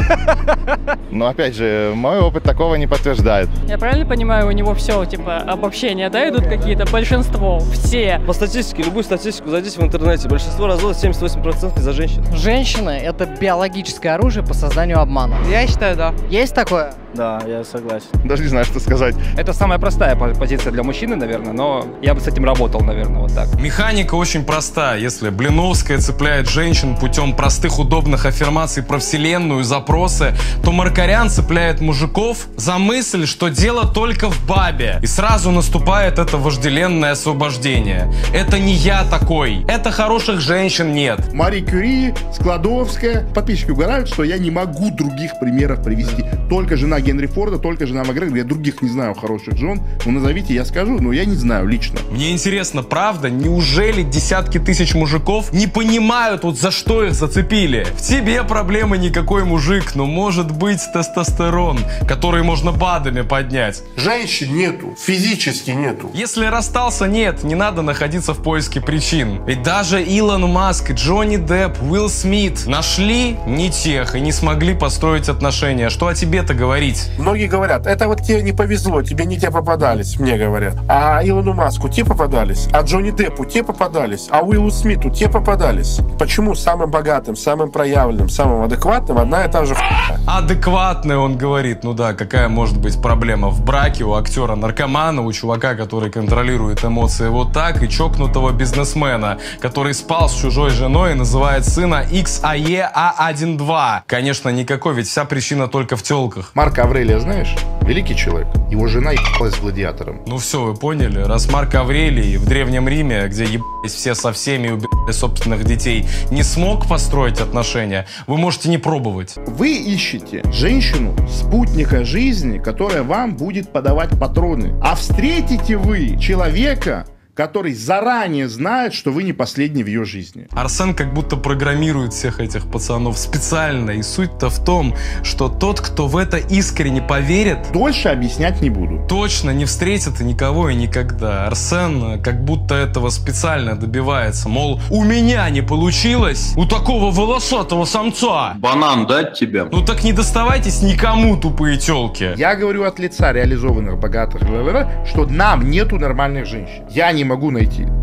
Но, опять же, мой опыт такого не подтверждает. Я правильно понимаю, у него все, типа, обобщения, да, идут какие-то? Большинство, все. По статистике, любую статистику зайдите в интернете. Большинство разводов семьдесят восемь процентов из-за женщин. Женщины – это биологическое оружие по созданию обмана. Я считаю, да. Есть такое? Да, я согласен. Даже не знаю, что сказать. Это самая простая позиция для мужчины, наверное, но я бы с этим работал, наверное, вот так. Механика очень проста. Если Блиновская цепляет женщин путем простых удобных аффирмаций про вселенную, запросы, то Маркарян цепляет мужиков за мысль, что дело только в бабе. И сразу наступает это вожделенное освобождение. Это не я такой. Это хороших женщин нет. Мари Кюри, Складовская. Подписчики угорают, что я не могу других примеров привести. Только жена Генри Форда, только жена Макгрегора. Я других не знаю хороших жен. Ну, назовите, я скажу, но я не знаю лично. Мне интересно, правда, неужели десятки тысяч мужиков не понимают, вот за что их зацепили? В тебе проблемы никакой, мужик, но может быть тестостерон, который можно БАДами поднять. Женщин нету, физически нету. Если расстался, нет, не надо находиться в поиске причин. Ведь даже Илон Маск, Джонни Депп, Уилл Смит нашли не тех и не смогли построить отношения. Что о тебе-то говорить? Многие говорят, это вот тебе не повезло, тебе не те попадались, мне говорят. А Илону Маску те попадались, а Джонни Деппу те попадались, а Уиллу Смиту те попадались. Почему самым богатым, самым проявленным, самым адекватным одна и та же хуйня? Адекватный, он говорит. Ну да, какая может быть проблема в браке у актера-наркомана, у чувака, который контролирует эмоции вот так, и чокнутого бизнесмена, который спал с чужой женой и называет сына икс а е а один два. Конечно, никакой, ведь вся причина только в тёлках. Марка Аврелия знаешь? Великий человек. Его жена ебалась с гладиатором. Ну все, вы поняли. Раз Марк Аврелий в Древнем Риме, где ебались все со всеми и убивали собственных детей, не смог построить отношения, вы можете не пробовать. Вы ищете женщину, спутника жизни, которая вам будет подавать патроны. А встретите вы человека, который заранее знает, что вы не последний в ее жизни. Арсен как будто программирует всех этих пацанов специально. И суть-то в том, что тот, кто в это искренне поверит... Дольше объяснять не буду. Точно не встретит никого и никогда. Арсен как будто этого специально добивается. Мол, у меня не получилось, у такого волосатого самца. Банан дать тебе? Ну так не доставайтесь никому, тупые тёлки. Я говорю от лица реализованных, богатых, что нам нету нормальных женщин. Я не могу найти.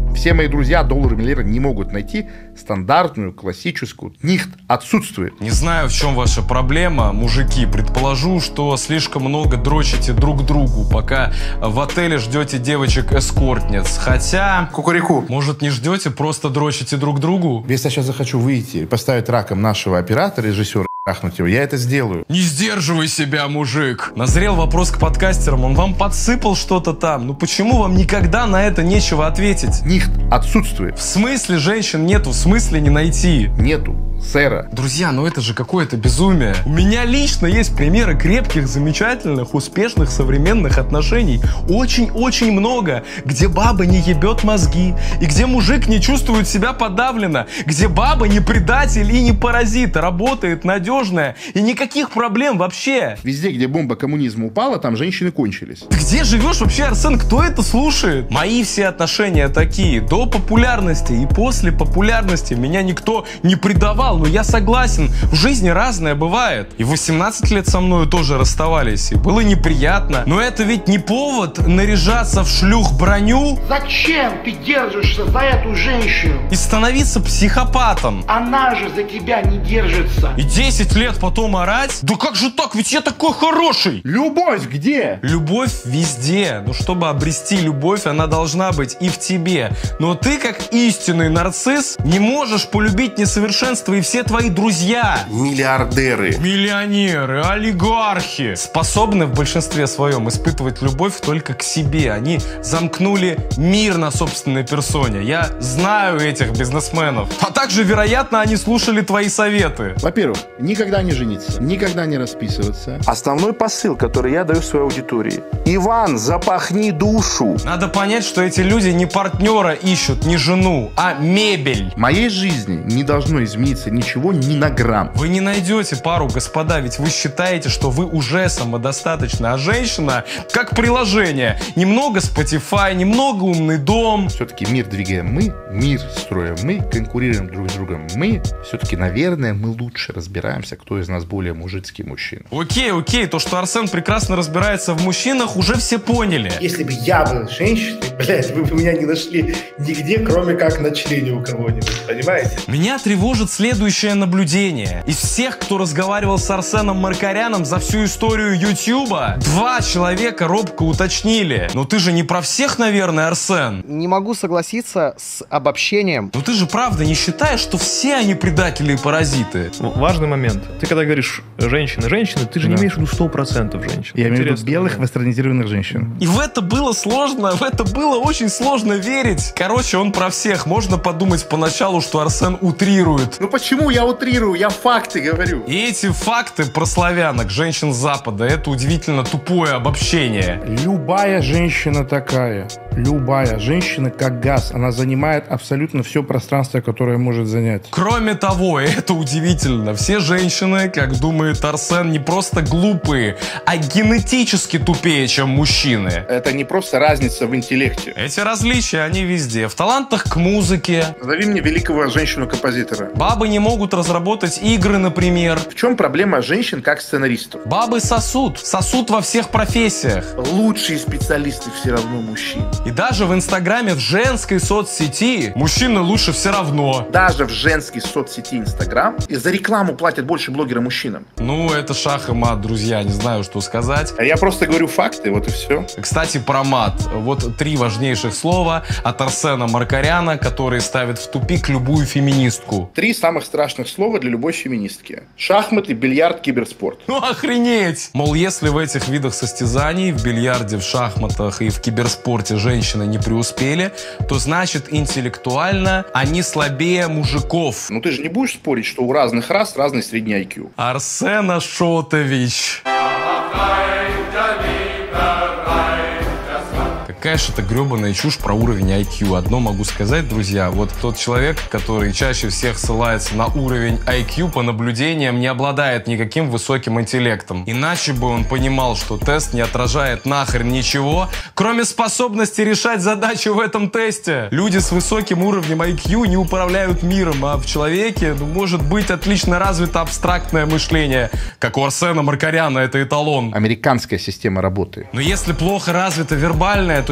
Все мои друзья доллар-миллионера не могут найти стандартную, классическую. Нихт отсутствует. Не знаю, в чем ваша проблема, мужики. Предположу, что слишком много дрочите друг другу, пока в отеле ждете девочек-эскортниц. Хотя... Кукурику. Может, не ждете, просто дрочите друг другу? Если я сейчас захочу выйти и поставить раком нашего оператора, режиссера, трахнуть его, я это сделаю. Не сдерживай себя, мужик. Назрел вопрос к подкастерам. Он вам подсыпал что-то там. Ну почему вам никогда на это нечего ответить? Нихт отсутствует. В смысле женщин нету? В смысле не найти? Нету. Сэра. Друзья, ну это же какое-то безумие. У меня лично есть примеры крепких, замечательных, успешных современных отношений. Очень-очень много. Где баба не ебет мозги. И где мужик не чувствует себя подавленно. Где баба не предатель и не паразит. Работает надежная. И никаких проблем вообще. Везде, где бомба коммунизма упала, там женщины кончились. Ты где живешь вообще, Арсен? Кто это слушает? Мои все отношения такие. До популярности и после популярности меня никто не предавал. Но я согласен, в жизни разное бывает. И в восемнадцать лет со мною тоже расставались. И было неприятно. Но это ведь не повод наряжаться в шлюх броню. Зачем ты держишься за эту женщину? И становиться психопатом. Она же за тебя не держится. И десять лет потом орать? Да как же так? Ведь я такой хороший. Любовь где? Любовь везде. Но чтобы обрести любовь, она должна быть и в тебе. Но ты, как истинный нарцисс, не можешь полюбить несовершенство и все твои друзья. Миллиардеры. Миллионеры, олигархи. Способны в большинстве своем испытывать любовь только к себе. Они замкнули мир на собственной персоне. Я знаю этих бизнесменов. А также, вероятно, они слушали твои советы. Во-первых, никогда не жениться, никогда не расписываться. Основной посыл, который я даю своей аудитории. Иван, запахни душу. Надо понять, что эти люди не партнера ищут, не жену, а мебель. В моей жизни не должно измениться ничего ни на грамм. Вы не найдете пару, господа, ведь вы считаете, что вы уже самодостаточны, а женщина как приложение. Немного Spotify, немного умный дом. Все-таки мир двигаем мы, мир строим мы, конкурируем друг с другом мы. Все-таки, наверное, мы лучше разбираемся, кто из нас более мужицкий мужчина. Окей, окей, то, что Арсен прекрасно разбирается в мужчинах, уже все поняли. Если бы я был женщиной, блядь, вы бы меня не нашли нигде, кроме как на члене у кого-нибудь, понимаете? Меня тревожит следующее наблюдение. Из всех, кто разговаривал с Арсеном Маркаряном за всю историю Ютьюба, два человека робко уточнили. Но ты же не про всех, наверное, Арсен? Не могу согласиться с обобщением. Но ты же правда не считаешь, что все они предатели и паразиты? Важный момент. Ты когда говоришь женщины, женщины, ты же Да. не имеешь в виду сто процентов женщин. Я имею в виду Интересно, белых да. вестернизированных женщин. И в это было сложно, в это было очень сложно верить. Короче, он про всех. Можно подумать поначалу, что Арсен утрирует. Ну почему я утрирую? Я факты говорю. И эти факты про славянок, женщин Запада, это удивительно тупое обобщение. Любая женщина такая. Любая женщина как газ. Она занимает абсолютно все пространство, которое может занять. Кроме того, и это удивительно, все женщины, как думает Арсен, не просто глупые, а генетически тупее, чем мужчины. Это не просто разница в интеллекте. Эти различия, они везде. В талантах к музыке. Назови мне великого женщину-композитора. Бабы не могут разработать игры, например. В чем проблема женщин как сценаристов? Бабы сосут. Сосут во всех профессиях. Лучшие специалисты все равно мужчины. И даже в Инстаграме, в женской соцсети, мужчины лучше все равно. Даже в женской соцсети Инстаграм и за рекламу платят больше блогера мужчинам. Ну, это шах и мат, друзья, не знаю, что сказать. А я просто говорю факты, вот и все. Кстати, про мат. Вот три важнейших слова от Арсена Маркаряна, которые ставят в тупик любую феминистку. Три самых страшных слова для любой феминистки. Шахматы, бильярд, киберспорт. Ну, охренеть! Мол, если в этих видах состязаний, в бильярде, в шахматах и в киберспорте женщины не преуспели, то значит интеллектуально они слабее мужиков. Ну ты же не будешь спорить, что у разных рас разный средний ай кью. Арсен Ашотович. Какая же это гребаная чушь про уровень ай кью. Одно могу сказать, друзья, вот тот человек, который чаще всех ссылается на уровень ай кью, по наблюдениям не обладает никаким высоким интеллектом. Иначе бы он понимал, что тест не отражает нахрен ничего, кроме способности решать задачи в этом тесте. Люди с высоким уровнем ай кью не управляют миром, а в человеке ну, может быть отлично развито абстрактное мышление. Как у Арсена Маркаряна, это эталон. Американская система работы. Но если плохо развита вербальная, то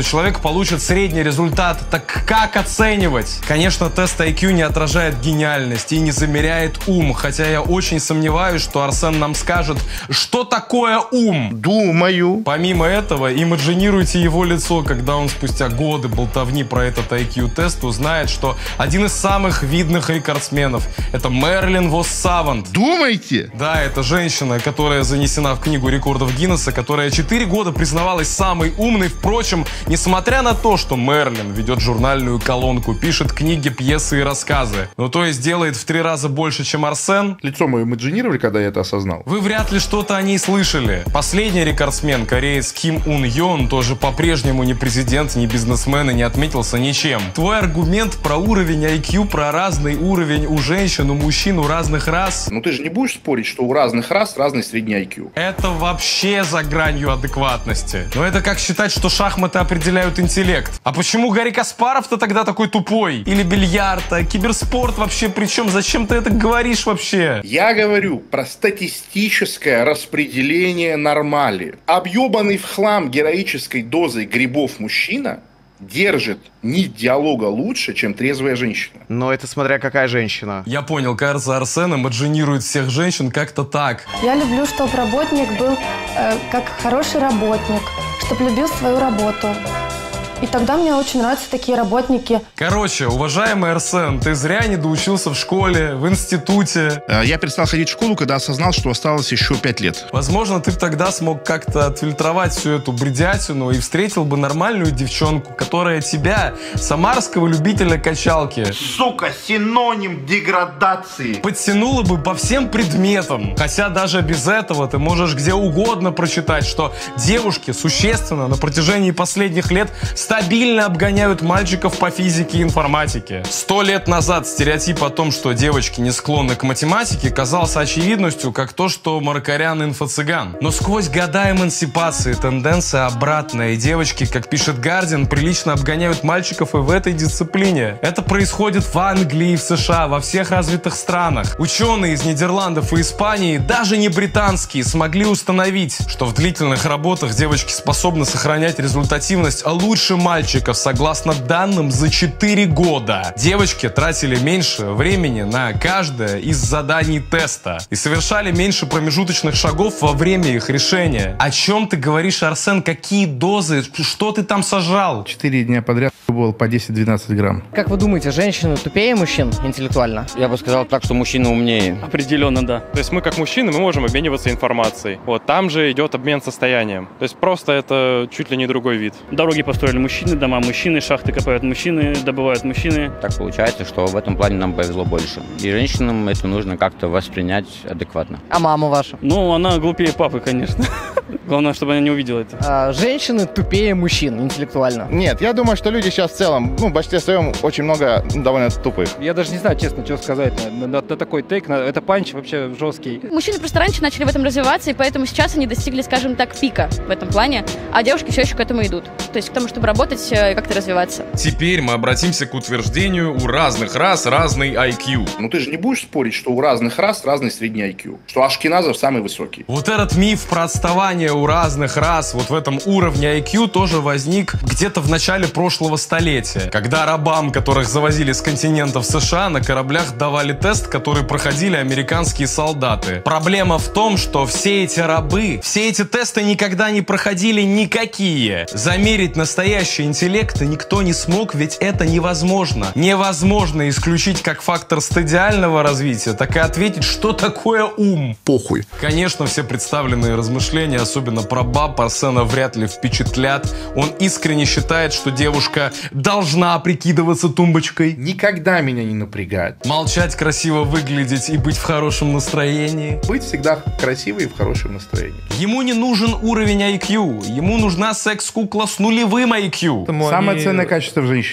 человек получит средний результат. Так как оценивать? Конечно, тест ай кью не отражает гениальность и не замеряет ум, хотя я очень сомневаюсь, что Арсен нам скажет, что такое ум. Думаю. Помимо этого, имаджинируйте его лицо, когда он спустя годы болтовни про этот ай кью-тест узнает, что один из самых видных рекордсменов — это Мэрилин Вос Савант. Думаете? Да, это женщина, которая занесена в книгу рекордов Гиннесса, которая четыре года признавалась самой умной. Впрочем, несмотря на то, что Мэрилин ведет журнальную колонку, пишет книги, пьесы и рассказы, ну то есть делает в три раза больше, чем Арсен. Лицо мое имаджинировали, когда я это осознал? Вы вряд ли что-то о ней слышали. Последний рекордсмен, кореец Ким Ун Йон, тоже по-прежнему не президент, не бизнесмен и не отметился ничем. Твой аргумент про уровень ай кью, про разный уровень у женщин, у мужчин, у разных рас... Ну ты же не будешь спорить, что у разных рас разный средний ай кью? Это вообще за гранью адекватности. Но это как считать, что шахматы определяют интеллект. А почему Гарри Каспаров-то тогда такой тупой? Или бильярд, а киберспорт вообще при чем? Зачем ты это говоришь вообще? Я говорю про статистическое распределение нормали. Объебанный в хлам героической дозой грибов мужчина держит нить диалога лучше, чем трезвая женщина. Но это смотря какая женщина. Я понял, кажется, Арсен имаджинирует всех женщин как-то так. Я люблю, чтобы работник был э, как хороший работник, чтобы любил свою работу. И тогда мне очень нравятся такие работники. Короче, уважаемый Арсен, ты зря не доучился в школе, в институте. Я перестал ходить в школу, когда осознал, что осталось еще пять лет. Возможно, ты тогда смог как-то отфильтровать всю эту бредятину и встретил бы нормальную девчонку, которая тебя, самарского любителя качалки, сука, синоним деградации, подтянула бы по всем предметам. Хотя даже без этого ты можешь где угодно прочитать, что девушки существенно на протяжении последних лет стабильно обгоняют мальчиков по физике и информатике. Сто лет назад стереотип о том, что девочки не склонны к математике, казался очевидностью, как то, что Маркарян инфо-цыган. Но сквозь года эмансипации тенденция обратная, и девочки, как пишет Гардиан, прилично обгоняют мальчиков и в этой дисциплине. Это происходит в Англии, в США, во всех развитых странах. Ученые из Нидерландов и Испании, даже не британские, смогли установить, что в длительных работах девочки способны сохранять результативность, а лучше мальчиков, согласно данным, за четыре года. Девочки тратили меньше времени на каждое из заданий теста и совершали меньше промежуточных шагов во время их решения. О чем ты говоришь, Арсен? Какие дозы? Что ты там сажал? Четыре дня подряд было по десять-двенадцать грамм. Как вы думаете, женщины тупее мужчин интеллектуально? Я бы сказал так, что мужчина умнее. Определенно, да. То есть мы, как мужчины, мы можем обмениваться информацией. Вот там же идет обмен состоянием. То есть просто это чуть ли не другой вид. Дороги построили мужчины, дома мужчины, шахты копают мужчины, добывают мужчины. Так получается, что в этом плане нам повезло больше. И женщинам это нужно как-то воспринять адекватно. А мама ваша? Ну, она глупее папы, конечно. Главное, чтобы она не увидела это. А, женщины тупее мужчин интеллектуально? Нет, я думаю, что люди сейчас в целом, ну, в большинстве своем очень много ну, довольно тупых. Я даже не знаю, честно, что сказать на, на, на такой тейк. На, это панч вообще жесткий. Мужчины просто раньше начали в этом развиваться, и поэтому сейчас они достигли, скажем так, пика в этом плане, а девушки все еще к этому идут. То есть к тому, чтобы работать и как-то развиваться. Теперь мы обратимся к утверждению: у разных рас разный ай кью. Ну ты же не будешь спорить, что у разных рас разный средний ай кью, что ашкеназов самый высокий. Вот этот миф про отставание у разных рас вот в этом уровне ай кью тоже возник где-то в начале прошлого столетия, когда рабам, которых завозили с континентов США, на кораблях давали тест, который проходили американские солдаты. Проблема в том, что все эти рабы, все эти тесты никогда не проходили никакие. Замерить настоящий интеллект никто не смог, ведь это невозможно. Невозможно исключить как фактор стадиального развития, так и ответить, что такое ум. Похуй. Конечно, все представленные размышления, особенно про баб, Арсена вряд ли впечатлят. Он искренне считает, что девушка должна прикидываться тумбочкой. Никогда меня не напрягает. Молчать, красиво выглядеть и быть в хорошем настроении. Быть всегда красивой и в хорошем настроении. Ему не нужен уровень ай кью, ему нужна секс-кукла с нулевым ай кью. Самое они... ценное качество в женщине.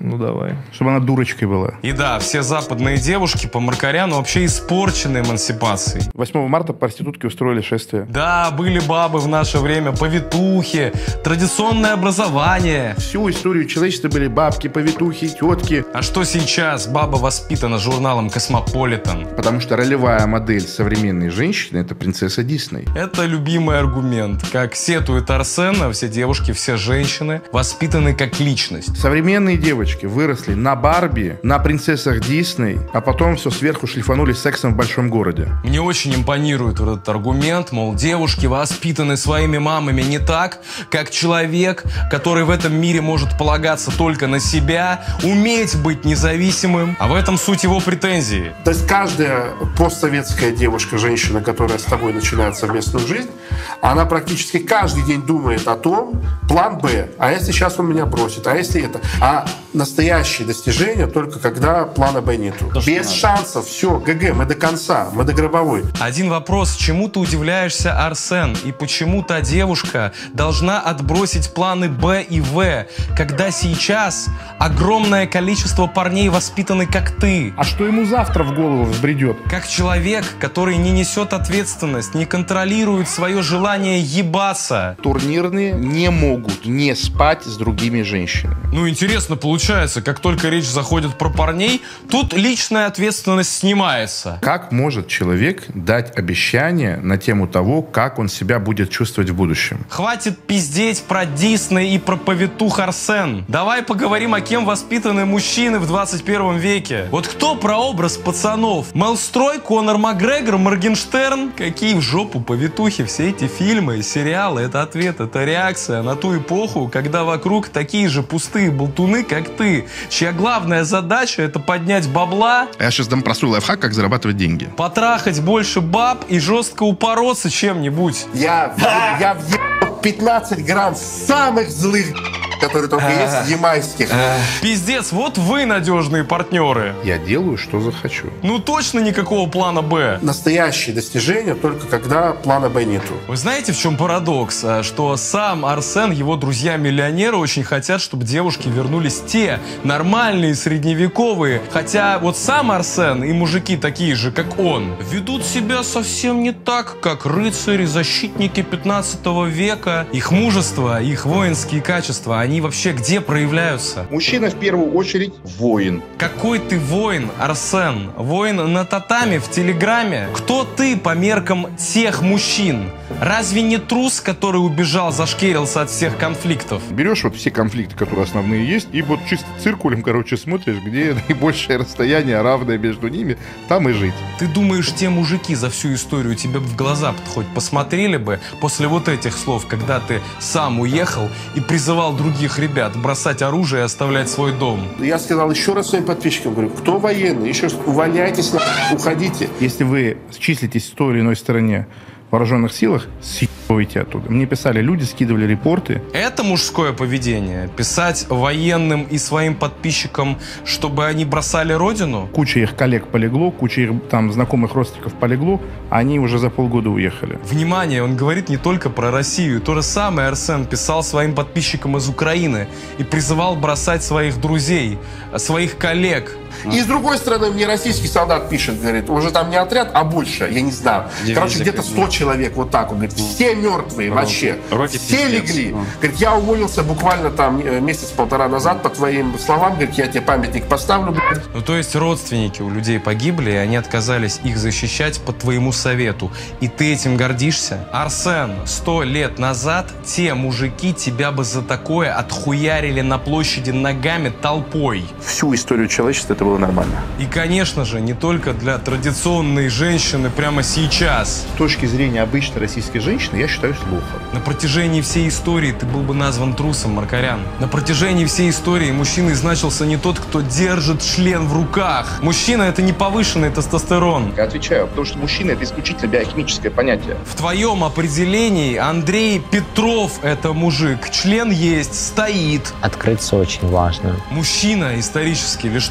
Ну давай. Чтобы она дурочкой была. И да, все западные девушки по Маркаряну вообще испорчены эмансипацией. восьмого марта проститутки устроили шествие. Да, были бабы в наше время, повитухи, традиционное образование. Всю историю человечества были бабки, повитухи, тетки. А что сейчас? Баба воспитана журналом «Космополитен». Потому что ролевая модель современной женщины — это принцесса Дисней. Это любимый аргумент. Как сетует Арсен, все девушки, все женщины воспитаны как личность. Современные девочки выросли на Барби, на принцессах Дисней, а потом все сверху шлифанули сексом в большом городе. Мне очень импонирует вот этот аргумент, мол, девушки воспитаны своими мамами не так, как человек, который в этом мире может полагаться только на себя, уметь быть независимым, а в этом суть его претензии. То есть каждая постсоветская девушка, женщина, которая с тобой начинает совместную жизнь, она практически каждый день думает о том, план Б, а если сейчас он меня бросит, а если это. А настоящие достижения только когда плана Б нету. То, без шансов, все, ГГ, мы до конца, мы до гробовой. Один вопрос, чему ты удивляешься, Арсен, и почему та девушка должна отбросить планы Б и В, когда сейчас огромное количество парней воспитаны как ты? А что ему завтра в голову взбредет? Как человек, который не несет ответственность, не контролирует свое желание ебаться. Турнирные не могут не спать с другими женщинами. Ну, интересно получается, как только речь заходит про парней, тут личная ответственность снимается. Как может человек дать обещание на тему того, как он себя будет чувствовать в будущем? Хватит пиздеть про Дисней и про повитух, Арсен. Давай поговорим, о кем воспитаны мужчины в двадцать первом веке. Вот кто прообраз пацанов? Мелстрой, Конор Макгрегор, Моргенштерн? Какие в жопу повитухи? Все эти фильмы, сериалы — это ответ, это реакция на ту эпоху, когда вокруг такие же пустые болтуны, как ты, чья главная задача — это поднять бабла. Я сейчас дам простой лайфхак, как зарабатывать деньги. Потрахать больше баб и жестко упороться чем-нибудь. Я, я въебал пятнадцать грамм самых злых, которые только есть, ямайских. Пиздец, вот вы надежные партнеры. Я делаю, что захочу. Ну точно никакого плана Б. Настоящие достижения только когда плана Б нету. Вы знаете, в чем парадокс? Что сам Арсен, его друзья-миллионеры очень хотят, чтобы девушки вернулись те, нормальные, средневековые. Хотя вот сам Арсен и мужики такие же, как он, ведут себя совсем не так, как рыцари, защитники пятнадцатого века. Их мужество, их воинские качества, они вообще где проявляются? Мужчина в первую очередь воин. Какой ты воин, Арсен? Воин на татами, в Телеграме? Кто ты по меркам тех мужчин? Разве не трус, который убежал, зашкерился от всех конфликтов? Берешь вот все конфликты, которые основные есть, и вот чисто циркулем, короче, смотришь, где наибольшее расстояние, равное между ними, там и жить. Ты думаешь, те мужики за всю историю тебе в глаза хоть посмотрели бы после вот этих слов, когда ты сам уехал и призывал других ребят бросать оружие и оставлять свой дом? Я сказал еще раз своим подписчикам, говорю, кто военный, еще раз, увольняйтесь, уходите. Если вы числитесь в той или иной стороне в вооруженных силах, съебывайте оттуда. Мне писали люди, скидывали репорты. Это мужское поведение? Писать военным и своим подписчикам, чтобы они бросали родину? Куча их коллег полегло, куча их там знакомых родственников полегло, а они уже за полгода уехали. Внимание, он говорит не только про Россию. То же самое Арсен писал своим подписчикам из Украины и призывал бросать своих друзей, своих коллег. И с другой стороны, мне российский солдат пишет, говорит, уже там не отряд, а больше, я не знаю. Дивизия, короче, где-то сто человек, вот так, он говорит, все мертвые Роки. Вообще, Роки все пиздец. Легли. Говорит, я уволился буквально там месяц-полтора назад, по твоим словам, говорит, я тебе памятник поставлю, блядь. Ну, то есть родственники у людей погибли, и они отказались их защищать по твоему совету. И ты этим гордишься? Арсен, сто лет назад те мужики тебя бы за такое отхуярили на площади ногами толпой. Всю историю человечества это было нормально. И, конечно же, не только для традиционной женщины прямо сейчас. С точки зрения обычной российской женщины, я считаю, плохо. На протяжении всей истории ты был бы назван трусом, Маркарян. На протяжении всей истории мужчиной значился не тот, кто держит член в руках. Мужчина — это не повышенный тестостерон. Я отвечаю, потому что мужчина — это исключительно биохимическое понятие. В твоем определении Андрей Петров — это мужик. Член есть, стоит. Открыться очень важно. Мужчина исторически лишь тот, кто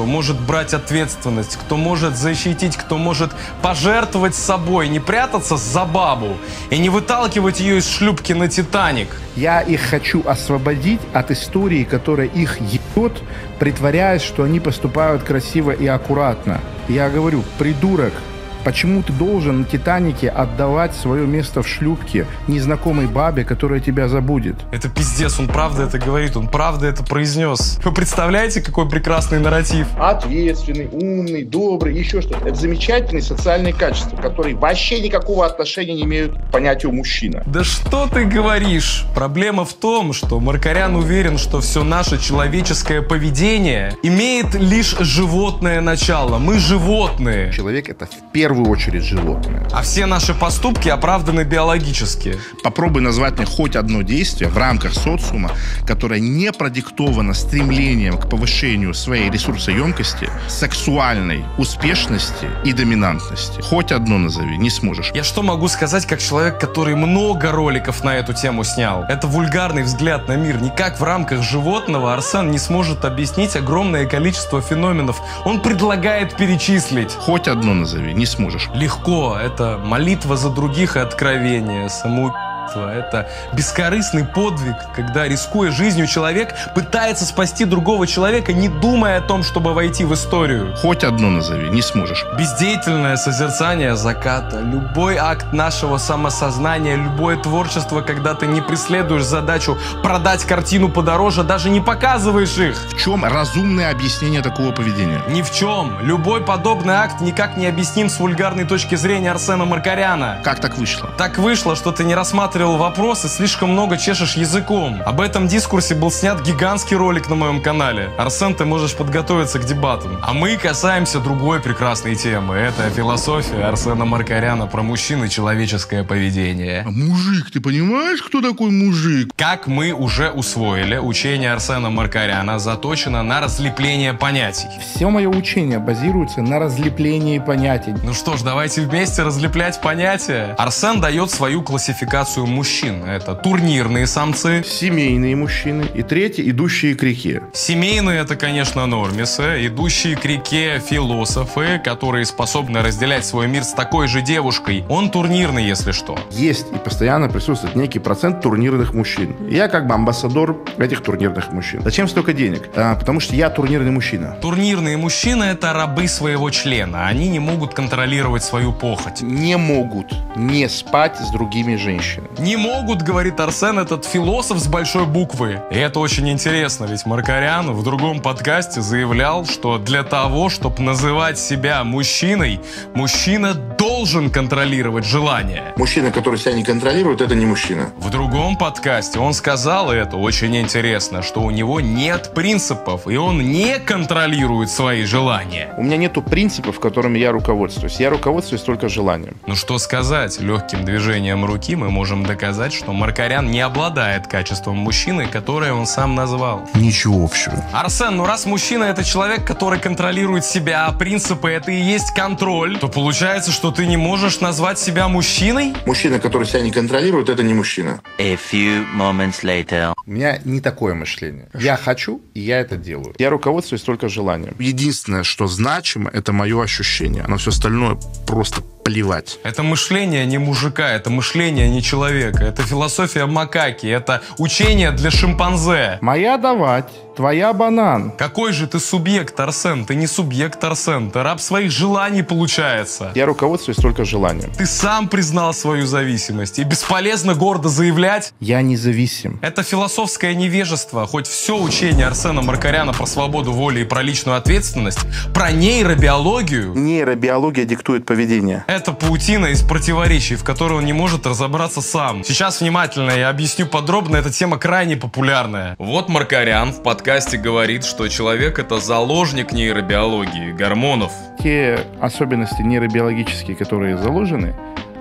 кто может брать ответственность, кто может защитить, кто может пожертвовать собой, не прятаться за бабу и не выталкивать ее из шлюпки на Титаник. Я их хочу освободить от истории, которая их ебет, притворяясь, что они поступают красиво и аккуратно. Я говорю, придурок, почему ты должен на Титанике отдавать свое место в шлюпке незнакомой бабе, которая тебя забудет? Это пиздец, он правда это говорит, он правда это произнес. Вы представляете, какой прекрасный нарратив? Ответственный, умный, добрый, еще что-то. Это замечательные социальные качества, которые вообще никакого отношения не имеют к понятию мужчина. Да что ты говоришь? Проблема в том, что Маркарян уверен, что все наше человеческое поведение имеет лишь животное начало. Мы животные. Человек — это в первую В первую очередь животное. А все наши поступки оправданы биологически. Попробуй назвать мне хоть одно действие в рамках социума, которое не продиктовано стремлением к повышению своей ресурсоемкости, сексуальной успешности и доминантности. Хоть одно назови, не сможешь. Я что могу сказать, как человек, который много роликов на эту тему снял? Это вульгарный взгляд на мир. Никак в рамках животного Арсен не сможет объяснить огромное количество феноменов. Он предлагает перечислить. Хоть одно назови, не сможешь. Легко. Это молитва за других и откровение, самоубийство. Это бескорыстный подвиг, когда, рискуя жизнью, человек пытается спасти другого человека, не думая о том, чтобы войти в историю. Хоть одно назови, не сможешь. Бездеятельное созерцание заката, любой акт нашего самосознания, любое творчество, когда ты не преследуешь задачу продать картину подороже, даже не показываешь их. В чем разумное объяснение такого поведения? Ни в чем. Любой подобный акт никак не объясним с вульгарной точки зрения Арсена Маркаряна. Как так вышло? Так вышло, что ты не рассматривал вопрос и слишком много чешешь языком. Об этом дискурсе был снят гигантский ролик на моем канале. Арсен, ты можешь подготовиться к дебатам. А мы касаемся другой прекрасной темы. Это философия Арсена Маркаряна про мужчин и человеческое поведение. А мужик, ты понимаешь, кто такой мужик? Как мы уже усвоили, учение Арсена Маркаряна заточено на разлепление понятий. Все мое учение базируется на разлеплении понятий. Ну что ж, давайте вместе разлеплять понятия. Арсен дает свою классификацию мужчин. Это турнирные самцы, семейные мужчины и третьи, идущие к реке. Семейные — это, конечно, нормисы, идущие к реке — философы, которые способны разделять свой мир с такой же девушкой. Он турнирный, если что. Есть и постоянно присутствует некий процент турнирных мужчин. Я как бы амбассадор этих турнирных мужчин. Зачем столько денег? А, потому что я турнирный мужчина. Турнирные мужчины — это рабы своего члена. Они не могут контролировать свою похоть. Не могут не спать с другими женщинами. Не могут, говорит Арсен, этот философ с большой буквы. И это очень интересно, ведь Маркарян в другом подкасте заявлял, что для того, чтобы называть себя мужчиной, мужчина должен контролировать желание. Мужчина, который себя не контролирует, это не мужчина. В другом подкасте он сказал, и это очень интересно, что у него нет принципов, и он не контролирует свои желания. У меня нету принципов, которыми я руководствуюсь. Я руководствуюсь только желанием. Ну что сказать, легким движением руки мы можем доказать, что Маркарян не обладает качеством мужчины, которое он сам назвал. Ничего общего. Арсен, ну раз мужчина — это человек, который контролирует себя, а принципы — это и есть контроль, то получается, что ты не можешь назвать себя мужчиной? Мужчина, который себя не контролирует, это не мужчина. A few moments later. У меня не такое мышление. Я хочу, и я это делаю. Я руководствуюсь только желанием. Единственное, что значимо, это мое ощущение. На все остальное просто плевать. Это мышление не мужика, это мышление не человека. Это философия макаки, это учение для шимпанзе. Моя давать, твоя банан. Какой же ты субъект, Арсен? Ты не субъект, Арсен. Ты раб своих желаний, получается. Я руководствуюсь только желанием. Ты сам признал свою зависимость. И бесполезно гордо заявлять: я независим. Это философское невежество. Хоть все учение Арсена Маркаряна про свободу воли и про личную ответственность, про нейробиологию. Нейробиология диктует поведение. Это паутина из противоречий, в которой он не может разобраться сам. Сейчас внимательно я объясню подробно, эта тема крайне популярная. Вот Маркарян в подкасте говорит, что человек — это заложник нейробиологии, гормонов. Те особенности нейробиологические, которые заложены,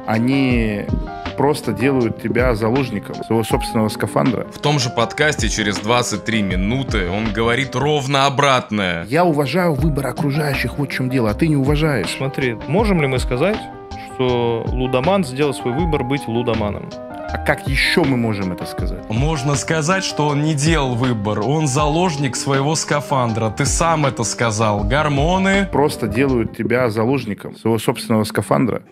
они просто делают тебя заложником своего собственного скафандра. В том же подкасте через двадцать три минуты он говорит ровно обратное. Я уважаю выбор окружающих, вот в чем дело, а ты не уважаешь. Смотри, можем ли мы сказать, что лудоман сделал свой выбор быть лудоманом? А как еще мы можем это сказать? Можно сказать, что он не делал выбор. Он заложник своего скафандра. Ты сам это сказал. Гормоны... Просто делают тебя заложником своего собственного скафандра.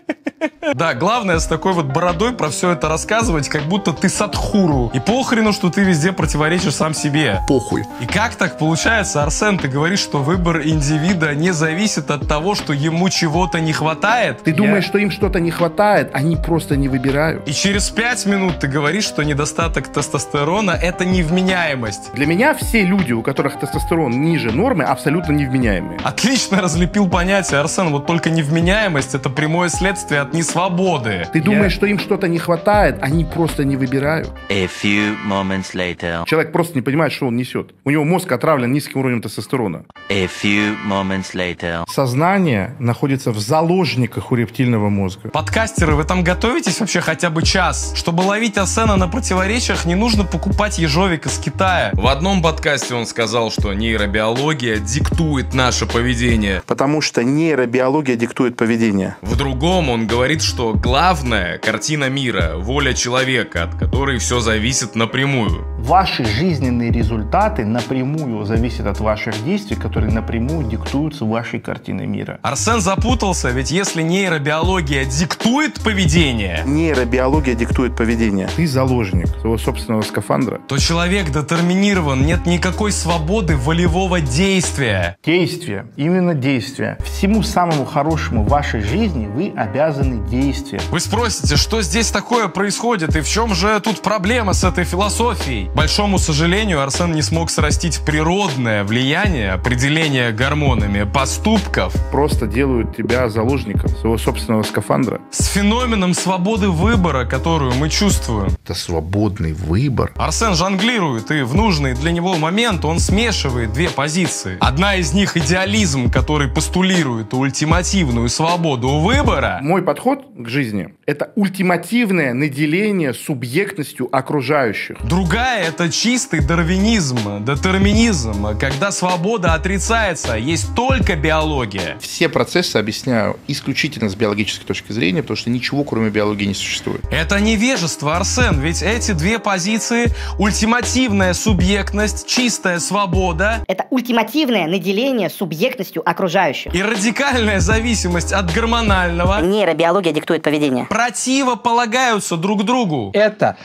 Да, главное с такой вот бородой про все это рассказывать, как будто ты садхгуру. И похрену, что ты везде противоречишь сам себе. Похуй. И как так получается, Арсен, ты говоришь, что выбор индивида не зависит от того, что ему чего-то не хватает? Ты думаешь, что им что-то не хватает, они просто не выбирают. И через пять минут ты говоришь, что недостаток тестостерона — это невменяемость. Для меня все люди, у которых тестостерон ниже нормы, абсолютно невменяемые. Отлично разлепил понятие, Арсен. Вот только невменяемость — это прямое следствие от несвободы. Ты думаешь, что им что-то не хватает, они просто не выбирают. A few moments later. Человек просто не понимает, что он несет. У него мозг отравлен низким уровнем тестостерона. A few moments later. Сознание находится в заложниках у рептильного мозга. Подкастеры, вы там готовитесь вообще хотя бы час? Чтобы ловить Арсена на противоречиях, не нужно покупать ежовик из Китая. В одном подкасте он сказал, что нейробиология диктует наше поведение. Потому что нейробиология диктует поведение. В другом он говорит, что главная картина мира, воля человека, от которой все зависит напрямую. Ваши жизненные результаты напрямую зависят от ваших действий, которые напрямую диктуются вашей картиной мира. Арсен запутался, ведь если нейробиология диктует поведение... Нейробиология диктует поведение. Ты заложник своего собственного скафандра. То человек детерминирован, нет никакой свободы волевого действия. Действие, именно действие. Всему самому хорошему в вашей жизни вы обязаны действия. Вы спросите, что здесь такое происходит и в чем же тут проблема с этой философией? К большому сожалению, Арсен не смог срастить природное влияние определения гормонами поступков. Просто делают тебя заложником своего собственного скафандра. С феноменом свободы выбора, которую мы чувствуем. Это свободный выбор. Арсен жонглирует, и в нужный для него момент он смешивает две позиции. Одна из них — идеализм, который постулирует ультимативную свободу выбора. Мой подход к жизни — это ультимативное наделение субъектностью окружающих. Другая — это чистый дарвинизм, детерминизм, когда свобода отрицается, есть только биология. Все процессы объясняю исключительно с биологической точки зрения, потому что ничего, кроме биологии, не существует. Это невежество, Арсен, ведь эти две позиции — ультимативная субъектность, чистая свобода. Это ультимативное наделение субъектностью окружающих. И радикальная зависимость от гормонального. Нейробиология диктует поведение. Противополагаются друг другу. Это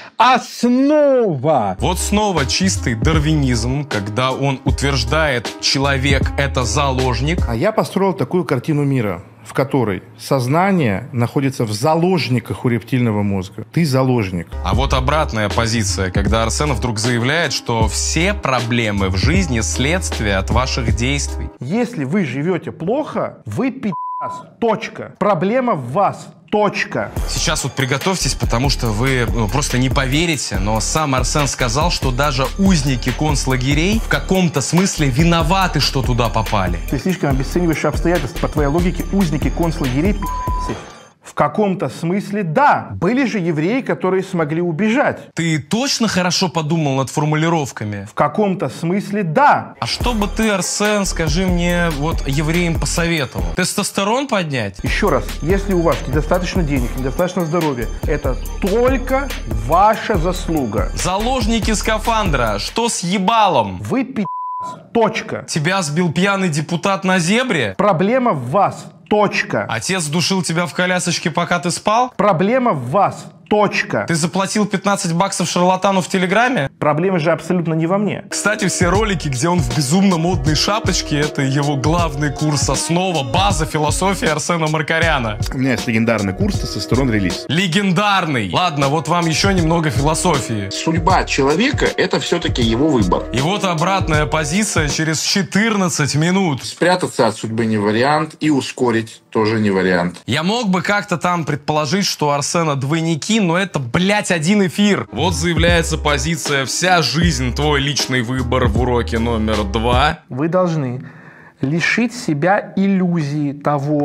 основа. Вот снова чистый дарвинизм, когда он утверждает, человек — это заложник. А я построил такую картину мира, в которой сознание находится в заложниках у рептильного мозга. Ты заложник. А вот обратная позиция, когда Арсен вдруг заявляет, что все проблемы в жизни — следствие от ваших действий. Если вы живете плохо, вы пи***ц. Точка. Проблема в вас. Точка. Сейчас вот приготовьтесь, потому что вы ну, просто не поверите, но сам Арсен сказал, что даже узники концлагерей в каком-то смысле виноваты, что туда попали. Ты слишком обесцениваешь обстоятельства. По твоей логике, узники концлагерей пи***цы. В каком-то смысле да. Были же евреи, которые смогли убежать. Ты точно хорошо подумал над формулировками? В каком-то смысле да. А что бы ты, Арсен, скажи мне, вот евреям посоветовал? Тестостерон поднять? Еще раз, если у вас недостаточно денег, недостаточно здоровья, это только ваша заслуга. Заложники скафандра, что с ебалом? Вы пи***ц. Точка. Тебя сбил пьяный депутат на зебре? Проблема в вас. Точка. Отец душил тебя в колясочке, пока ты спал? Проблема в вас. Точка. Ты заплатил пятнадцать баксов шарлатану в Телеграме? Проблема же абсолютно не во мне. Кстати, все ролики, где он в безумно модной шапочке, это его главный курс, основа, база философии Арсена Маркаряна. У меня есть легендарный курс «Тестостерон-релиз». Легендарный! Ладно, вот вам еще немного философии. Судьба человека — это все-таки его выбор. И вот обратная позиция через четырнадцать минут. Спрятаться от судьбы не вариант, и ускорить тоже не вариант. Я мог бы как-то там предположить, что у Арсена двойники, но это, блять, один эфир. Вот заявляется позиция «Вся жизнь — твой личный выбор» в уроке номер два. Вы должны лишить себя иллюзии того,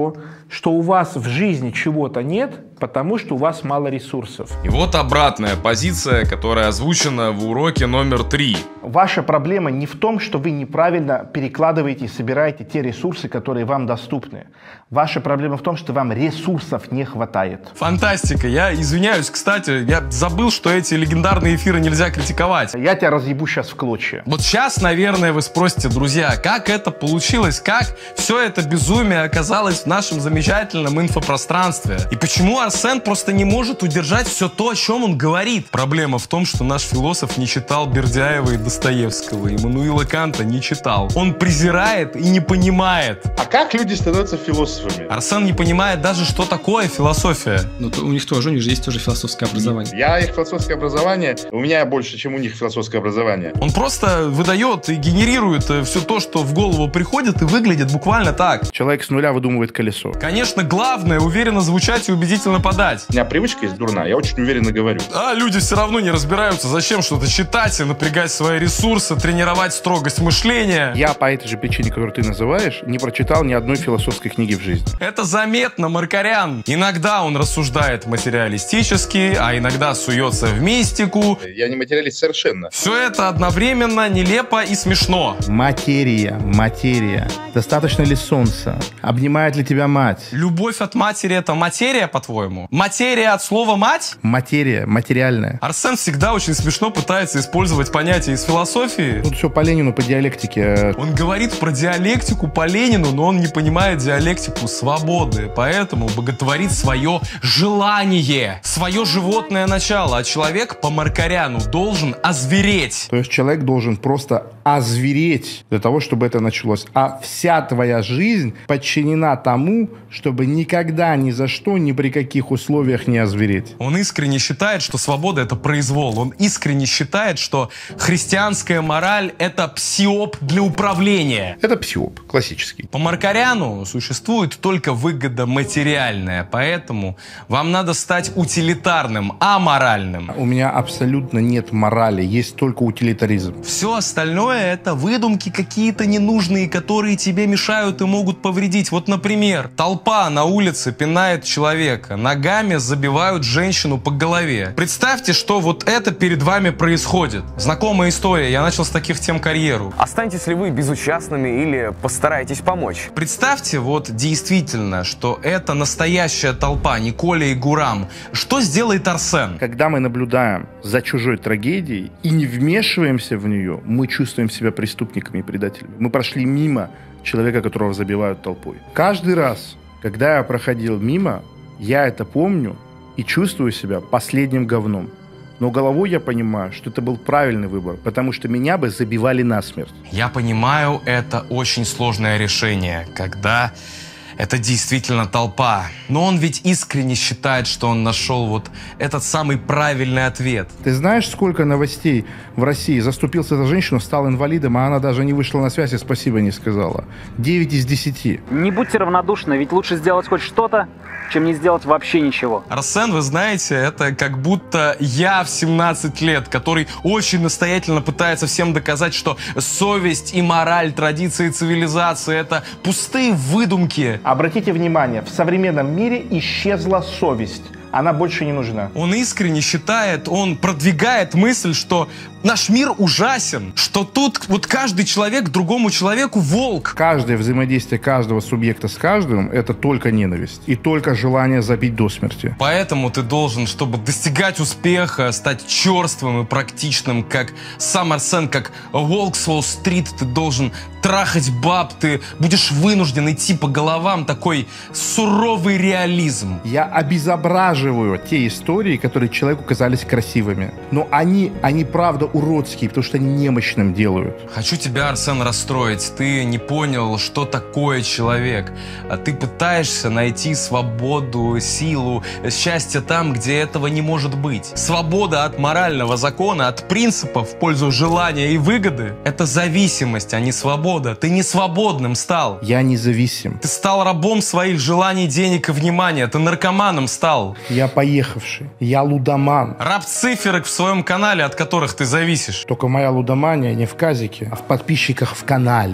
что у вас в жизни чего-то нет, потому что у вас мало ресурсов. И вот обратная позиция, которая озвучена в уроке номер три. Ваша проблема не в том, что вы неправильно перекладываете и собираете те ресурсы, которые вам доступны. Ваша проблема в том, что вам ресурсов не хватает. Фантастика. Я извиняюсь, кстати, я забыл, что эти легендарные эфиры нельзя критиковать. Я тебя разъебу сейчас в клочья. Вот сейчас, наверное, вы спросите, друзья, как это получилось, как все это безумие оказалось в нашем замечательном инфопространстве? И почему Арсен просто не может удержать все то, о чем он говорит? Проблема в том, что наш философ не читал Бердяева и Достоевского, Иммануила Канта не читал. Он презирает и не понимает. А как люди становятся философами? Арсен не понимает даже, что такое философия. Ну, то у них тоже, у них же есть тоже философское образование. Я их философское образование, у меня больше, чем у них философское образование. Он просто выдает и генерирует все то, что в голову приходит, и выглядит буквально так. Человек с нуля выдумывает колесо. Конечно, главное уверенно звучать и убедительно подать. У меня привычка есть дурная, я очень уверенно говорю. А люди все равно не разбираются, зачем что-то читать и напрягать свои ресурсы, тренировать строгость мышления. Я по этой же причине, которую ты называешь, не прочитал ни одной философской книги в жизни. Это заметно, Маркарян. Иногда он рассуждает материалистически, а иногда суется в мистику. Я не материалист совершенно. Все это одновременно нелепо и смешно. Материя, материя. Достаточно ли солнца? Обнимает ли тебя мать? Любовь от матери — это материя, по-твоему? Материя от слова «мать»? Материя, материальная. Арсен всегда очень смешно пытается использовать понятия из философии. Тут все по Ленину, по диалектике. Он говорит про диалектику по Ленину, но он не понимает диалектику свободы, поэтому боготворит свое желание, свое животное начало, а человек по Маркаряну должен озвереть. То есть человек должен просто озвереть для того, чтобы это началось. А вся твоя жизнь подчинена тому, чтобы никогда, ни за что, ни при каких условиях не озвереть. Он искренне считает, что свобода — это произвол. Он искренне считает, что христианская мораль — это псиоп для управления. Это псиоп, классический. По Маркаряну существует только выгода материальная, поэтому вам надо стать утилитарным, аморальным. У меня абсолютно нет морали, есть только утилитаризм. Все остальное — это выдумки какие-то ненужные, которые тебе мешают и могут повредить. Вот, например, толпа на улице пинает человека, ногами забивают женщину по голове. Представьте, что вот это перед вами происходит. Знакомая история, я начал с таких тем карьеру. Останетесь ли вы безучастными или постараетесь помочь? Представьте вот действительно, что это настоящая толпа, не Коля и Гурам. Что сделает Арсен? Когда мы наблюдаем за чужой трагедией и не вмешиваемся в нее, мы чувствуем себя преступниками и предателями. Мы прошли мимо человека, которого забивают толпой. Каждый раз, когда я проходил мимо, я это помню и чувствую себя последним говном. Но головой я понимаю, что это был правильный выбор, потому что меня бы забивали насмерть. Я понимаю, это очень сложное решение, когда это действительно толпа. Но он ведь искренне считает, что он нашел вот этот самый правильный ответ. Ты знаешь, сколько новостей в России? Заступился за женщину, стал инвалидом, а она даже не вышла на связь и спасибо не сказала. девять из десяти. Не будьте равнодушны, ведь лучше сделать хоть что-то, чем не сделать вообще ничего. Арсен, вы знаете, это как будто я в семнадцать лет, который очень настоятельно пытается всем доказать, что совесть и мораль, традиции и цивилизация — это пустые выдумки. Обратите внимание, в современном мире исчезла совесть. Она больше не нужна. Он искренне считает, он продвигает мысль, что наш мир ужасен, что тут вот каждый человек другому человеку волк. Каждое взаимодействие каждого субъекта с каждым — это только ненависть и только желание забить до смерти. Поэтому ты должен, чтобы достигать успеха, стать черствым и практичным, как сам Арсен, как волк с Уолл-стрит. Ты должен трахать баб, ты будешь вынужден идти по головам, такой суровый реализм. Я обезображиваю те истории, которые человеку казались красивыми. Но они, они правда уродские, потому что они немощным делают. Хочу тебя, Арсен, расстроить. Ты не понял, что такое человек. А ты пытаешься найти свободу, силу, счастье там, где этого не может быть. Свобода от морального закона, от принципов в пользу желания и выгоды — это зависимость, а не свобода. Ты не свободным стал. Я независим. Ты стал рабом своих желаний, денег и внимания. Ты наркоманом стал. Я поехавший. Я лудоман. Раб циферок в своем канале, от которых ты зависишь. Только моя лудомания не в казике, а в подписчиках в канале. В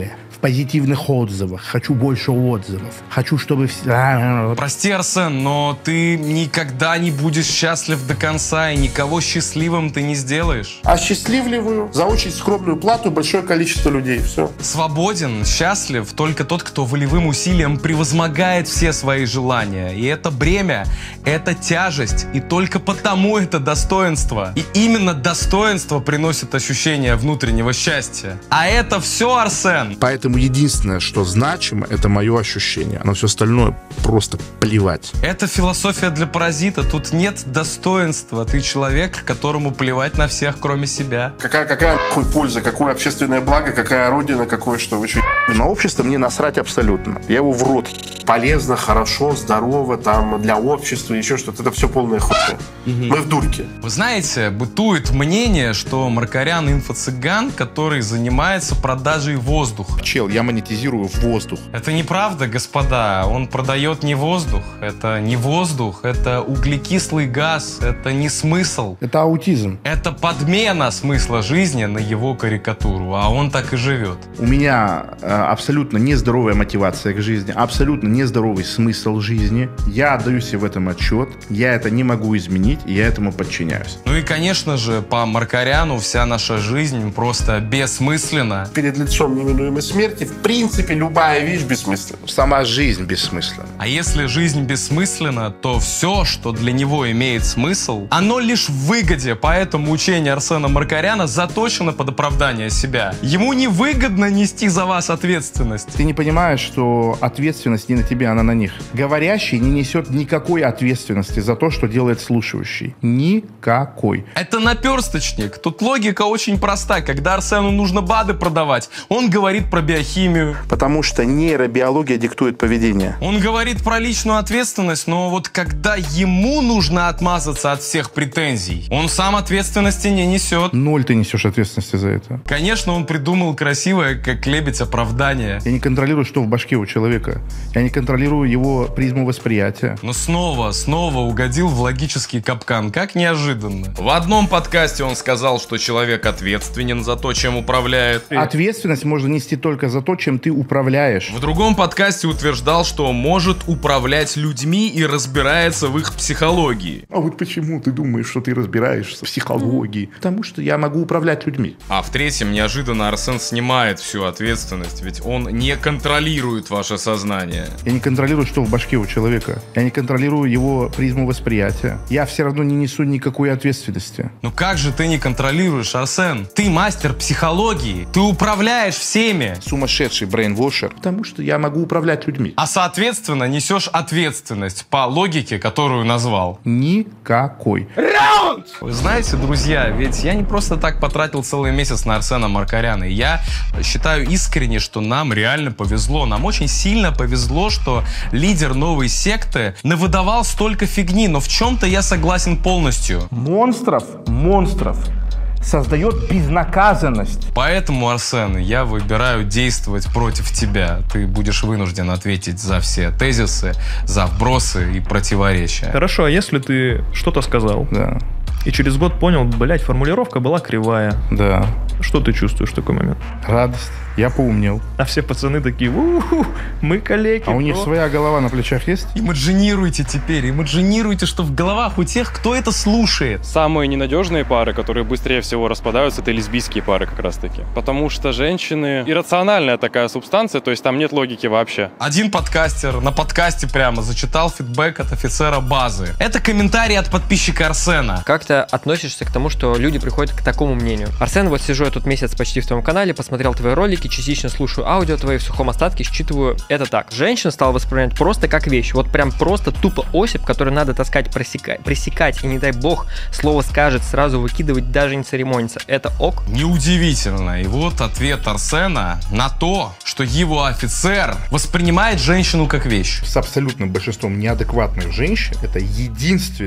позитивных отзывах, хочу больше отзывов, хочу, чтобы все... Прости, Арсен, но ты никогда не будешь счастлив до конца, и никого счастливым ты не сделаешь. Осчастливливаю за очень скромную плату большое количество людей. Все. Свободен, счастлив только тот, кто волевым усилием превозмогает все свои желания. И это бремя, это тяжесть, и только потому это достоинство. И именно достоинство приносит ощущение внутреннего счастья. А это все, Арсен. Поэтому единственное, что значимо, это мое ощущение. А на все остальное просто плевать. Это философия для паразита. Тут нет достоинства. Ты человек, которому плевать на всех, кроме себя. Какая, какая нахуй польза, какое общественное благо, какая родина, какое что? Вы что, на общество мне насрать абсолютно. Я его в рот. Полезно, хорошо, здорово, там, для общества, еще что-то. Это все полная хуйня. Угу. Мы в дурке. Вы знаете, бытует мнение, что Маркарян инфо-цыган, который занимается продажей воздуха. Чел, я монетизирую воздух. Это неправда, господа. Он продает не воздух. Это не воздух, это углекислый газ, это не смысл. Это аутизм. Это подмена смысла жизни на его карикатуру, а он так и живет. У меня э, абсолютно нездоровая мотивация к жизни, абсолютно нездоровый смысл жизни. Я отдаю себе в этом отчет, я это не могу изменить, и я этому подчиняюсь. Ну и, конечно же, по Маркаряну вся наша жизнь просто бессмысленна. Перед лицом неминуемой смерти, в принципе, любая вещь бессмысленна. Сама жизнь бессмысленна. А если жизнь бессмысленна, то все, что для него имеет смысл, оно лишь в выгоде. Поэтому учение Арсена Маркаряна заточено под оправдание себя. Ему невыгодно нести за вас ответственность. Ты не понимаешь, что ответственность не на тебе, она на них. Говорящий не несет никакой ответственности за то, что делает слушающий. Никакой. Это наперсточник. Тут логика очень проста. Когда Арсену нужно БАДы продавать, он говорит про биохимию. Потому что нейробиология диктует поведение. Он говорит про личную ответственность, но вот когда ему нужно отмазаться от всех претензий, он сам ответственности не несет. Ноль ты несешь ответственности за это. Конечно, он придумал красивое, как лебедь, оправдание. Я не контролирую, что в башке у человека. Я не контролирую его призму восприятия. Но снова, снова угодил в логический капкан. Как неожиданно. В одном подкасте он сказал, что человек ответственен за то, чем управляет. Ответственность можно нести только за то, чем ты управляешь. В другом подкасте утверждал, что может управлять людьми и разбирается в их психологии. А вот почему ты думаешь, что ты разбираешься в психологии? Потому что я могу управлять людьми. А в третьем неожиданно Арсен снимает всю ответственность, ведь он не контролирует ваше сознание. Я не контролирую, что в башке у человека. Я не контролирую его призму восприятия. Я все равно не несу никакой ответственности. Ну как же ты не контролируешь, Арсен? Ты мастер психологии. Ты управляешь всеми. Сумасшедший брейнвошер. Потому что я могу управлять людьми. А соответственно несешь ответственность по логике, которую назвал. Никакой. Раунд! Вы знаете, друзья, ведь я не просто так потратил целый месяц на Арсена Маркаряна. И я считаю искренне, что нам реально повезло. Нам очень сильно повезло, что лидер новой секты навыдавал столько фигни. Но в чем-то я согласен полностью. Монстров, монстров создает безнаказанность. Поэтому, Арсен, я выбираю действовать против тебя. Ты будешь вынужден ответить за все тезисы, за вбросы и противоречия. Хорошо, а если ты что-то сказал, да, и через год понял, блядь, формулировка была кривая. Да. Что ты чувствуешь в такой момент? Радость. Я поумнел. А все пацаны такие, у-у-у, мы коллеги. А у них своя голова на плечах есть? Имаджинируйте теперь, имаджинируйте, что в головах у тех, кто это слушает. Самые ненадежные пары, которые быстрее всего распадаются, это лесбийские пары как раз-таки. Потому что женщины иррациональная такая субстанция, то есть там нет логики вообще. Один подкастер на подкасте прямо зачитал фидбэк от офицера базы. Это комментарий от подписчика Арсена. Как ты относишься к тому, что люди приходят к такому мнению? Арсен, вот сижу я тут месяц почти в твоем канале, посмотрел твои ролики, частично слушаю аудио твои, в сухом остатке считываю это так. Женщина стала воспринимать просто как вещь. Вот прям просто тупо осип, которую надо таскать, пресекать, пресекать, и не дай бог, слово скажет, сразу выкидывать, даже не церемониться. Это ок? Неудивительно. И вот ответ Арсена на то, что его офицер воспринимает женщину как вещь. С абсолютным большинством неадекватных женщин это единственное,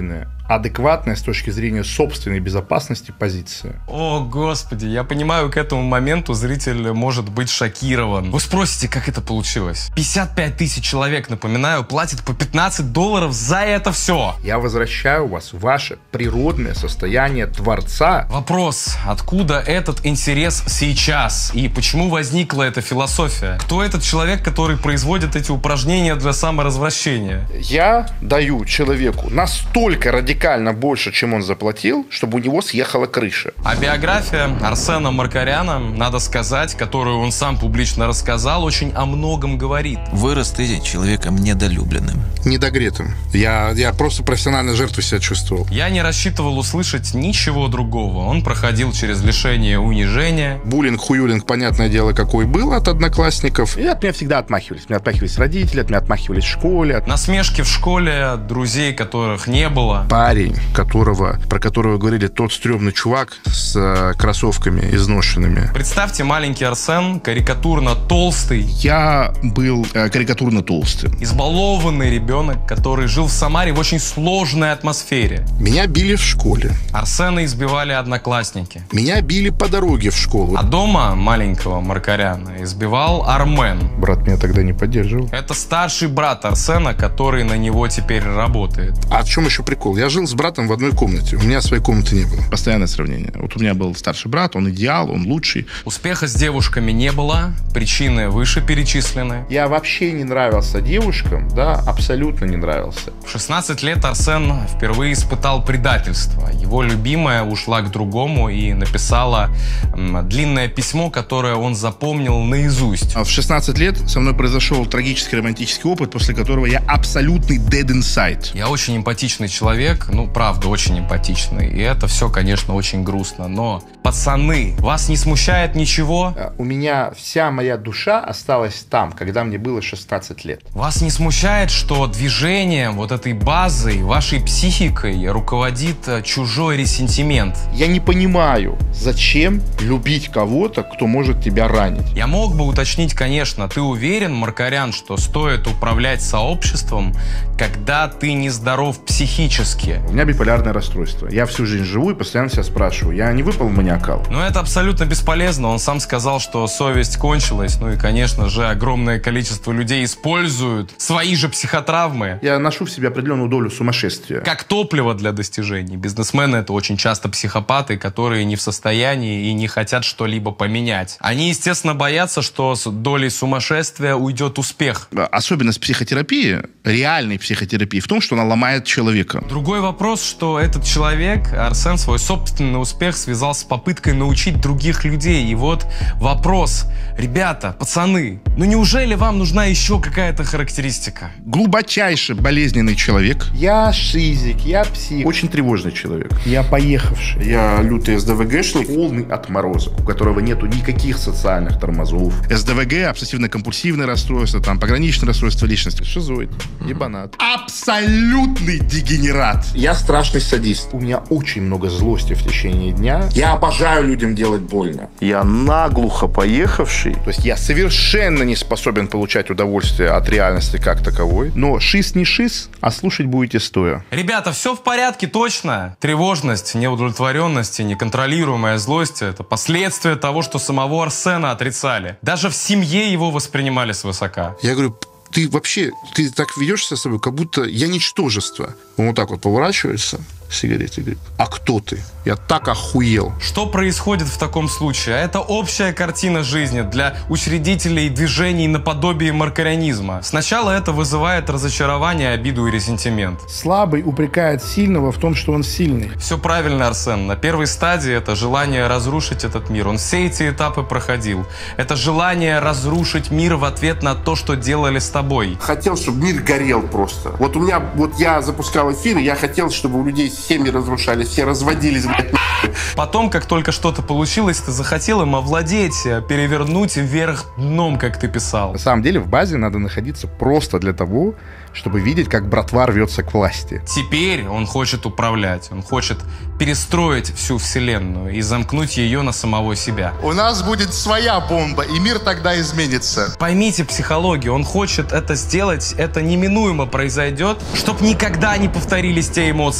адекватная с точки зрения собственной безопасности позиция. О, господи, я понимаю, к этому моменту зритель может быть шокирован. Вы спросите, как это получилось? пятьдесят пять тысяч человек, напоминаю, платят по пятнадцать долларов за это все. Я возвращаю вас в ваше природное состояние творца. Вопрос, откуда этот интерес сейчас? И почему возникла эта философия? Кто этот человек, который производит эти упражнения для саморазвращения? Я даю человеку настолько радикально больше, чем он заплатил, чтобы у него съехала крыша. А биография Арсена Маркаряна, надо сказать, которую он сам публично рассказал, очень о многом говорит. Вырос ты человеком недолюбленным. Недогретым. Я, я просто профессионально жертвой себя чувствовал. Я не рассчитывал услышать ничего другого. Он проходил через лишение унижения. Буллинг, хуюлинг, понятное дело, какой был от одноклассников. И от меня всегда отмахивались. Меня отмахивались родители, от меня отмахивались в школе. Насмешки в школе, друзей, которых не было. Парень, которого, про которого говорили, тот стрёмный чувак с э, кроссовками изношенными. Представьте, маленький Арсен, карикатурно толстый. Я был э, карикатурно толстый. Избалованный ребенок, который жил в Самаре в очень сложной атмосфере. Меня били в школе. Арсена избивали одноклассники. Меня били по дороге в школу. А дома маленького Маркаряна избивал Армен. Брат меня тогда не поддерживал. Это старший брат Арсена, который на него теперь работает. А в чем еще прикол? Я жил с братом в одной комнате. У меня своей комнаты не было. Постоянное сравнение. Вот у меня был старший брат, он идеал, он лучший. Успеха с девушками не было, причины выше перечислены. Я вообще не нравился девушкам, да, абсолютно не нравился. В шестнадцать лет Арсен впервые испытал предательство. Его любимая ушла к другому и написала м, длинное письмо, которое он запомнил наизусть. А в шестнадцать лет со мной произошел трагический романтический опыт, после которого я абсолютный dead inside. Я очень эмпатичный человек, ну, правда, очень эмпатичный. И это все, конечно, очень грустно. Но, пацаны, вас не смущает ничего? У меня вся моя душа осталась там, когда мне было шестнадцать лет. Вас не смущает, что движением, вот этой базой, вашей психикой руководит чужой ресентимент? Я не понимаю, зачем любить кого-то, кто может тебя ранить. Я мог бы уточнить, конечно, ты уверен, Маркарян, что стоит управлять сообществом, когда ты нездоров психически? У меня биполярное расстройство. Я всю жизнь живу и постоянно себя спрашиваю, я не выпал в маниакал? Но это абсолютно бесполезно. Он сам сказал, что совесть кончилась. Ну и, конечно же, огромное количество людей используют свои же психотравмы. Я ношу в себе определенную долю сумасшествия. Как топливо для достижений. Бизнесмены — это очень часто психопаты, которые не в состоянии и не хотят что-либо поменять. Они, естественно, боятся, что с долей сумасшествия уйдет успех. Особенность психотерапии, реальной психотерапии, в том, что она ломает человека. Другой вопрос, что этот человек, Арсен, свой собственный успех связал с попыткой научить других людей. И вот вопрос. Ребята, пацаны, ну неужели вам нужна еще какая-то характеристика? Глубочайше болезненный человек. Я шизик, я псих. Очень тревожный человек. Я поехавший. Я лютый СДВГшник. Полный отморозок, у которого нету никаких социальных тормозов. СДВГ, обсессивно-компульсивное расстройство, там, пограничное расстройство личности. Шизоид, ебанат. Абсолютный дегенерат. Я страшный садист. У меня очень много злости в течение дня. Я обожаю людям делать больно. Я наглухо поехавший. То есть я совершенно не способен получать удовольствие от реальности как таковой. Но шиз не шиз, а слушать будете стоя. Ребята, все в порядке, точно. Тревожность, неудовлетворенность и неконтролируемая злость — это последствия того, что самого Арсена отрицали. Даже в семье его воспринимали свысока. Я говорю, ты вообще, ты так ведешься с собой, как будто я ничтожество. Он вот так вот поворачивается, сигареты, говорит, а кто ты? Я так охуел. Что происходит в таком случае? Это общая картина жизни для учредителей движений наподобие маркарянизма. Сначала это вызывает разочарование, обиду и ресентимент. Слабый упрекает сильного в том, что он сильный. Все правильно, Арсен. На первой стадии это желание разрушить этот мир. Он все эти этапы проходил. Это желание разрушить мир в ответ на то, что делали с тобой. Хотел, чтобы мир горел просто. Вот у меня, вот я запускал эфиры, я хотел, чтобы у людей семьи разрушались, все разводились, блядь. Потом, как только что-то получилось, ты захотел им овладеть, перевернуть вверх дном, как ты писал. На самом деле в базе надо находиться просто для того, чтобы видеть, как братва рвется к власти. Теперь он хочет управлять, он хочет перестроить всю вселенную и замкнуть ее на самого себя. У нас будет своя бомба, и мир тогда изменится. Поймите психологию, он хочет это сделать, это неминуемо произойдет, чтобы никогда не повторились те эмоции из детства.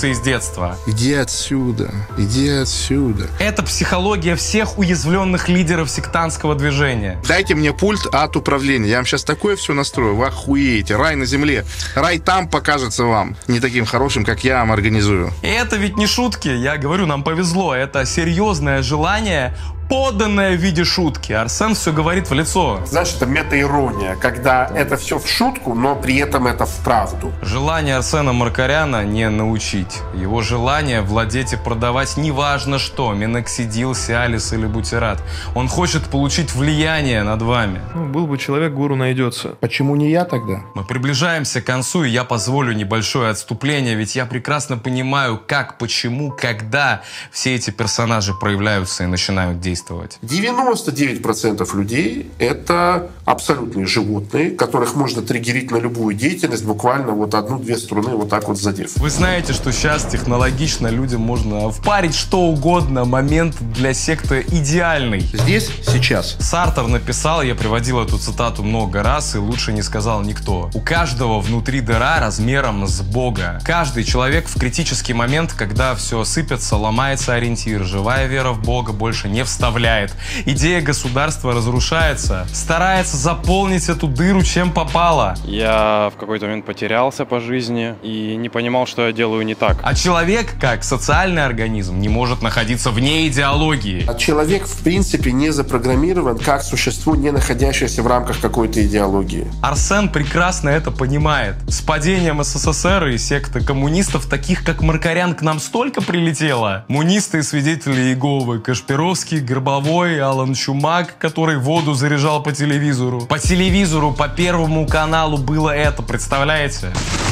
детства. Иди отсюда, иди отсюда. Это психология всех уязвленных лидеров сектантского движения. Дайте мне пульт от управления. Я вам сейчас такое все настрою. Вы охуеете. Рай на земле. Рай там покажется вам не таким хорошим, как я вам организую. И это ведь не шутки. Я говорю, нам повезло. Это серьезное желание, поданное в виде шутки. Арсен все говорит в лицо. Знаешь, это мета-ирония, когда это все в шутку, но при этом это в правду. Желание Арсена Маркаряна не научить. Его желание владеть и продавать неважно что, миноксидил, сиалис или бутират. Он хочет получить влияние над вами. Ну, был бы человек, гуру найдется. Почему не я тогда? Мы приближаемся к концу, и я позволю небольшое отступление, ведь я прекрасно понимаю, как, почему, когда все эти персонажи проявляются и начинают действовать. девяносто девять процентов людей — это абсолютные животные, которых можно триггерить на любую деятельность, буквально вот одну-две струны вот так вот задев. Вы знаете, что сейчас технологично людям можно впарить что угодно, момент для секты идеальный. Здесь, сейчас. Сартр написал, я приводил эту цитату много раз, и лучше не сказал никто. У каждого внутри дыра размером с Бога. Каждый человек в критический момент, когда все сыпется, ломается ориентир, живая вера в Бога больше не встает. Идея государства разрушается, старается заполнить эту дыру чем попало. Я в какой-то момент потерялся по жизни и не понимал, что я делаю не так. А человек, как социальный организм, не может находиться вне идеологии. А человек, в принципе, не запрограммирован как существо, не находящееся в рамках какой-то идеологии. Арсен прекрасно это понимает. С падением СССР и секты коммунистов, таких как Маркарян, к нам столько прилетело. Мунисты и свидетели Иеговы, Кашпировский, Горбовой, Алан Чумак, который воду заряжал по телевизору. По телевизору, по Первому каналу было это, представляете?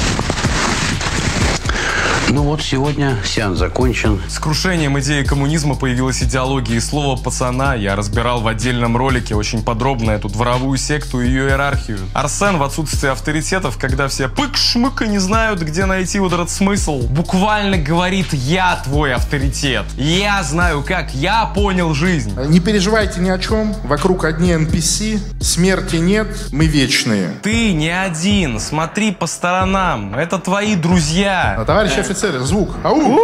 Ну вот, сегодня сеанс закончен. С крушением идеи коммунизма появилась идеология, и слово пацана я разбирал в отдельном ролике очень подробно эту дворовую секту и ее иерархию. Арсен в отсутствии авторитетов, когда все пык-шмык и не знают, где найти вот этот смысл, буквально говорит: я твой авторитет. Я знаю как, я понял жизнь. Не переживайте ни о чем. Вокруг одни эн пи си. Смерти нет, мы вечные. Ты не один, смотри по сторонам. Это твои друзья. А, товарищ офицер, звук. Ау!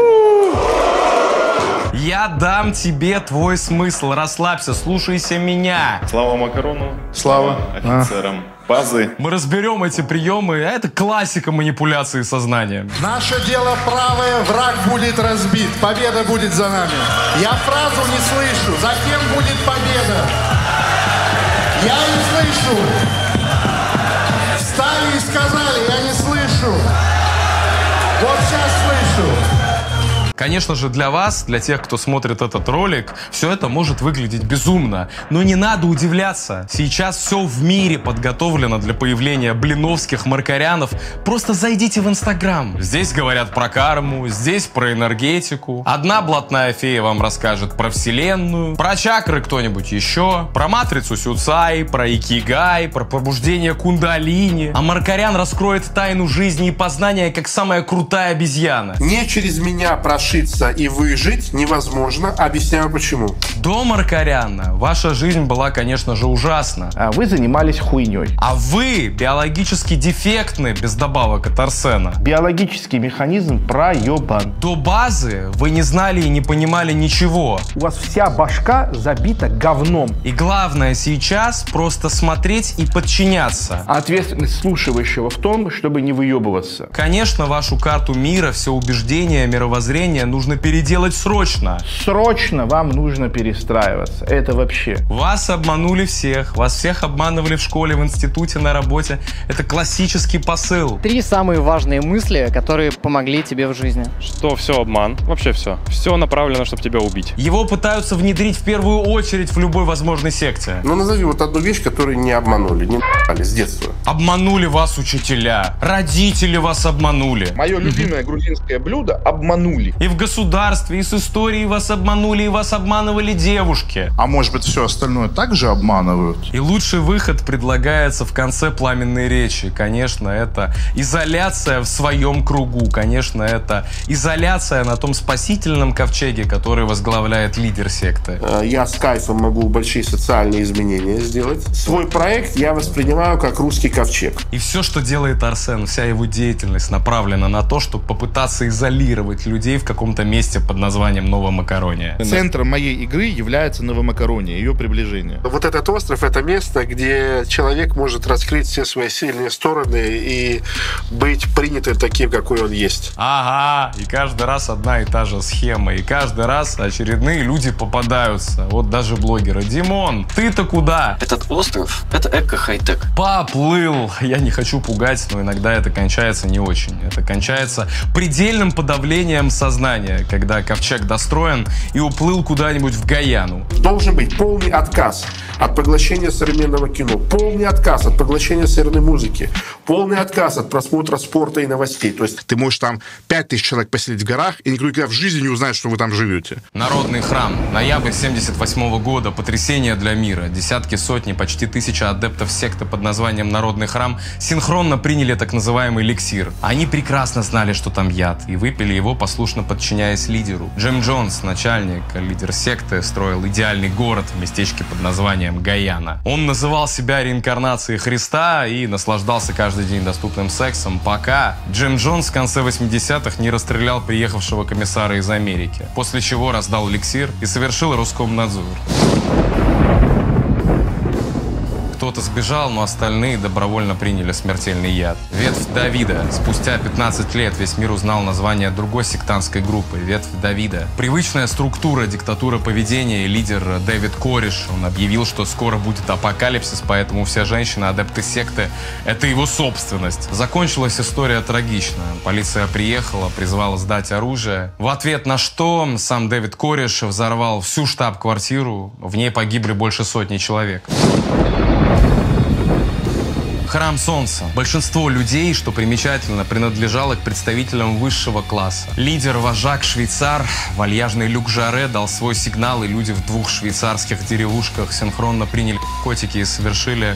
Я дам тебе твой смысл. Расслабься, слушайся меня. Слава Макарону. Слава офицерам базы. Мы разберем эти приемы. Это классика манипуляции сознанием. Наше дело правое, враг будет разбит. Победа будет за нами. Я фразу не слышу. За кем будет победа? Я не слышу. Встали и сказали, я не слышу. Вот сейчас слышу. Конечно же, для вас, для тех, кто смотрит этот ролик, все это может выглядеть безумно. Но не надо удивляться. Сейчас все в мире подготовлено для появления блиновских маркарянов. Просто зайдите в Инстаграм. Здесь говорят про карму, здесь про энергетику. Одна блатная фея вам расскажет про вселенную, про чакры кто-нибудь еще, про матрицу Сюцай, про икигай, про пробуждение кундалини. А Маркарян раскроет тайну жизни и познания, как самая крутая обезьяна. Не через меня прошить и выжить невозможно. Объясняю почему. До Маркаряна ваша жизнь была, конечно же, ужасна. А вы занимались хуйней. А вы биологически дефектны, без добавок от Арсена. Биологический механизм проебан. До базы вы не знали и не понимали ничего. У вас вся башка забита говном. И главное сейчас просто смотреть и подчиняться. А ответственность слушающего в том, чтобы не выебываться. Конечно, вашу карту мира, все убеждения, мировоззрение нужно переделать срочно. Срочно вам нужно перестраиваться. Это вообще. Вас обманули всех. Вас всех обманывали в школе, в институте, на работе. Это классический посыл. Три самые важные мысли, которые помогли тебе в жизни. Что все обман. Вообще все. Все направлено, чтобы тебя убить. Его пытаются внедрить в первую очередь в любой возможной секте. Ну назови вот одну вещь, которую не обманули, не н***ли с детства. Обманули вас учителя. Родители вас обманули. Мое любимое грузинское блюдо — обманули. И в государстве, и с историей вас обманули, и вас обманывали девушки. А может быть, все остальное также обманывают? И лучший выход предлагается в конце пламенной речи. Конечно, это изоляция в своем кругу. Конечно, это изоляция на том спасительном ковчеге, который возглавляет лидер секты. Я с кайфом могу большие социальные изменения сделать. Свой проект я воспринимаю как русский ковчег. И все, что делает Арсен, вся его деятельность направлена на то, чтобы попытаться изолировать людей в каком-то месте под названием Новомакарония. Центром моей игры является Новомакарония, ее приближение. Вот этот остров — это место, где человек может раскрыть все свои сильные стороны и быть принятым таким, какой он есть. Ага, и каждый раз одна и та же схема, и каждый раз очередные люди попадаются. Вот даже блогеры. Димон, ты-то куда? Этот остров — это эко-хай-тек. Поплыл. Я не хочу пугать, но иногда это кончается не очень. Это кончается предельным подавлением сознания, когда ковчег достроен и уплыл куда-нибудь в Гаяну. Должен быть полный отказ от поглощения современного кино, полный отказ от поглощения современной музыки, полный отказ от просмотра спорта и новостей. То есть ты можешь там пять тысяч человек поселить в горах, и никто никогда в жизни не узнает, что вы там живете. Народный храм. Ноябрь семьдесят восьмого года. Потрясение для мира. Десятки, сотни, почти тысяча адептов секты под названием Народный храм синхронно приняли так называемый эликсир. Они прекрасно знали, что там яд, и выпили его, послушно подчиняясь лидеру. Джим Джонс, начальник, лидер секты, строил идеальный город в местечке под названием Гаяна. Он называл себя реинкарнацией Христа и наслаждался каждый день доступным сексом, пока Джим Джонс в конце восьмидесятых не расстрелял приехавшего комиссара из Америки, после чего раздал эликсир и совершил Роскомнадзор. Кто-то сбежал, но остальные добровольно приняли смертельный яд. Ветвь Давида. Спустя пятнадцать лет весь мир узнал название другой сектантской группы — Ветвь Давида. Привычная структура, диктатура поведения, лидер Дэвид Кореш. Он объявил, что скоро будет апокалипсис, поэтому все женщины, адепты секты — это его собственность. Закончилась история трагично. Полиция приехала, призвала сдать оружие. В ответ на что сам Дэвид Кореш взорвал всю штаб-квартиру. В ней погибли больше сотни человек. Храм Солнца. Большинство людей, что примечательно, принадлежало к представителям высшего класса. Лидер, вожак, швейцар, вальяжный Люк Жаре дал свой сигнал, и люди в двух швейцарских деревушках синхронно приняли котики и совершили...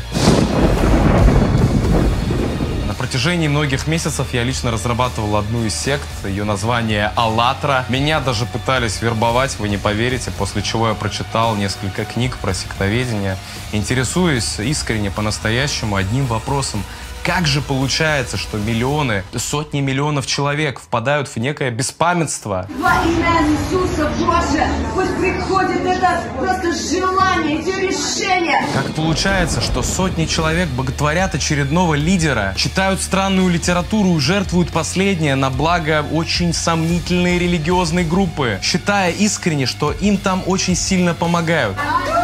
На протяжении многих месяцев я лично разрабатывал одну из сект, ее название «АЛЛАТРА». Меня даже пытались вербовать, вы не поверите, после чего я прочитал несколько книг про сектоведение, интересуясь искренне по-настоящему одним вопросом: как же получается, что миллионы, сотни миллионов человек впадают в некое беспамятство? Во имя Иисуса Боже, пусть приходит это просто желание, эти решения. Как получается, что сотни человек боготворят очередного лидера, читают странную литературу и жертвуют последнее на благо очень сомнительной религиозной группы, считая искренне, что им там очень сильно помогают?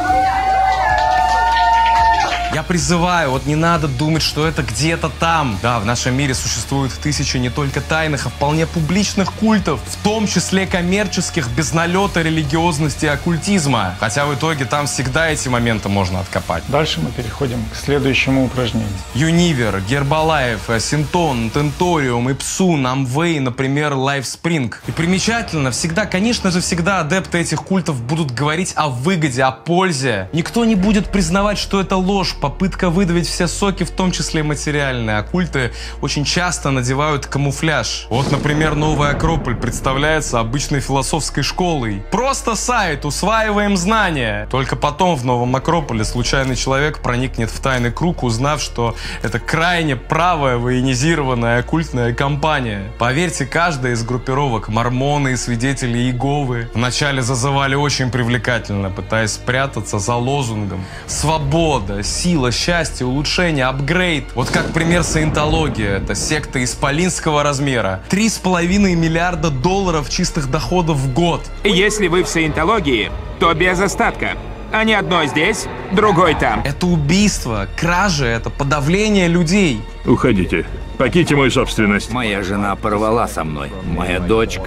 Я призываю, вот не надо думать, что это где-то там. Да, в нашем мире существуют тысячи не только тайных, а вполне публичных культов, в том числе коммерческих, без налета религиозности и оккультизма. Хотя в итоге там всегда эти моменты можно откопать. Дальше мы переходим к следующему упражнению. Юнивер, Гербалайф, Синтон, Тенториум, Ипсун, Амвей, например, Лайфспринг. И примечательно, всегда, конечно же, всегда адепты этих культов будут говорить о выгоде, о пользе. Никто не будет признавать, что это ложь, попытка выдавить все соки, в том числе материальные. А культы очень часто надевают камуфляж. Вот, например, Новый Акрополь представляется обычной философской школой. Просто сайт, усваиваем знания. Только потом в Новом Акрополе случайный человек проникнет в тайный круг, узнав, что это крайне правая, военизированная оккультная компания. Поверьте, каждая из группировок, мормоны и свидетели Иеговы, вначале зазывали очень привлекательно, пытаясь спрятаться за лозунгом «Свобода, сила, Сила, счастье, улучшение, апгрейд». Вот как пример саентология. Это секта исполинского размера. Три с половиной миллиарда долларов чистых доходов в год. Если вы в саентологии, то без остатка. А не одно здесь, другой там. Это убийство, кражи, это подавление людей. Уходите. Покиньте мою собственность. Моя жена порвала со мной. Моя дочка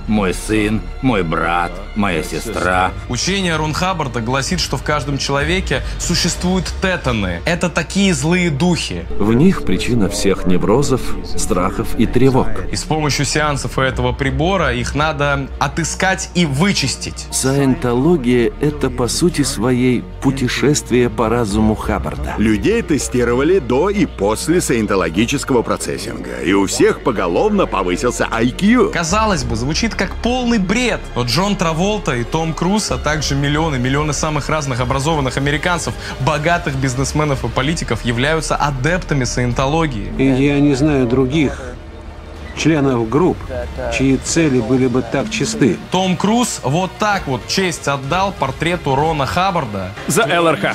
мой сын, мой брат, моя сестра. Учение Рон Хаббарда гласит, что в каждом человеке существуют тетаны. Это такие злые духи. В них причина всех неврозов, страхов и тревог. И с помощью сеансов этого прибора их надо отыскать и вычистить. Саентология — это по сути своей путешествие по разуму Хаббарда. Людей тестировали до и после саентологического процессинга, и у всех поголовно повысился ай кью. Казалось бы, звучит как полный бред. Но Джон Траволта и Том Круз, а также миллионы, миллионы самых разных образованных американцев, богатых бизнесменов и политиков являются адептами саентологии. И я не знаю других членов групп, чьи цели были бы так чисты. Том Круз вот так вот честь отдал портрету Рона Хаббарда. За эл эр ха.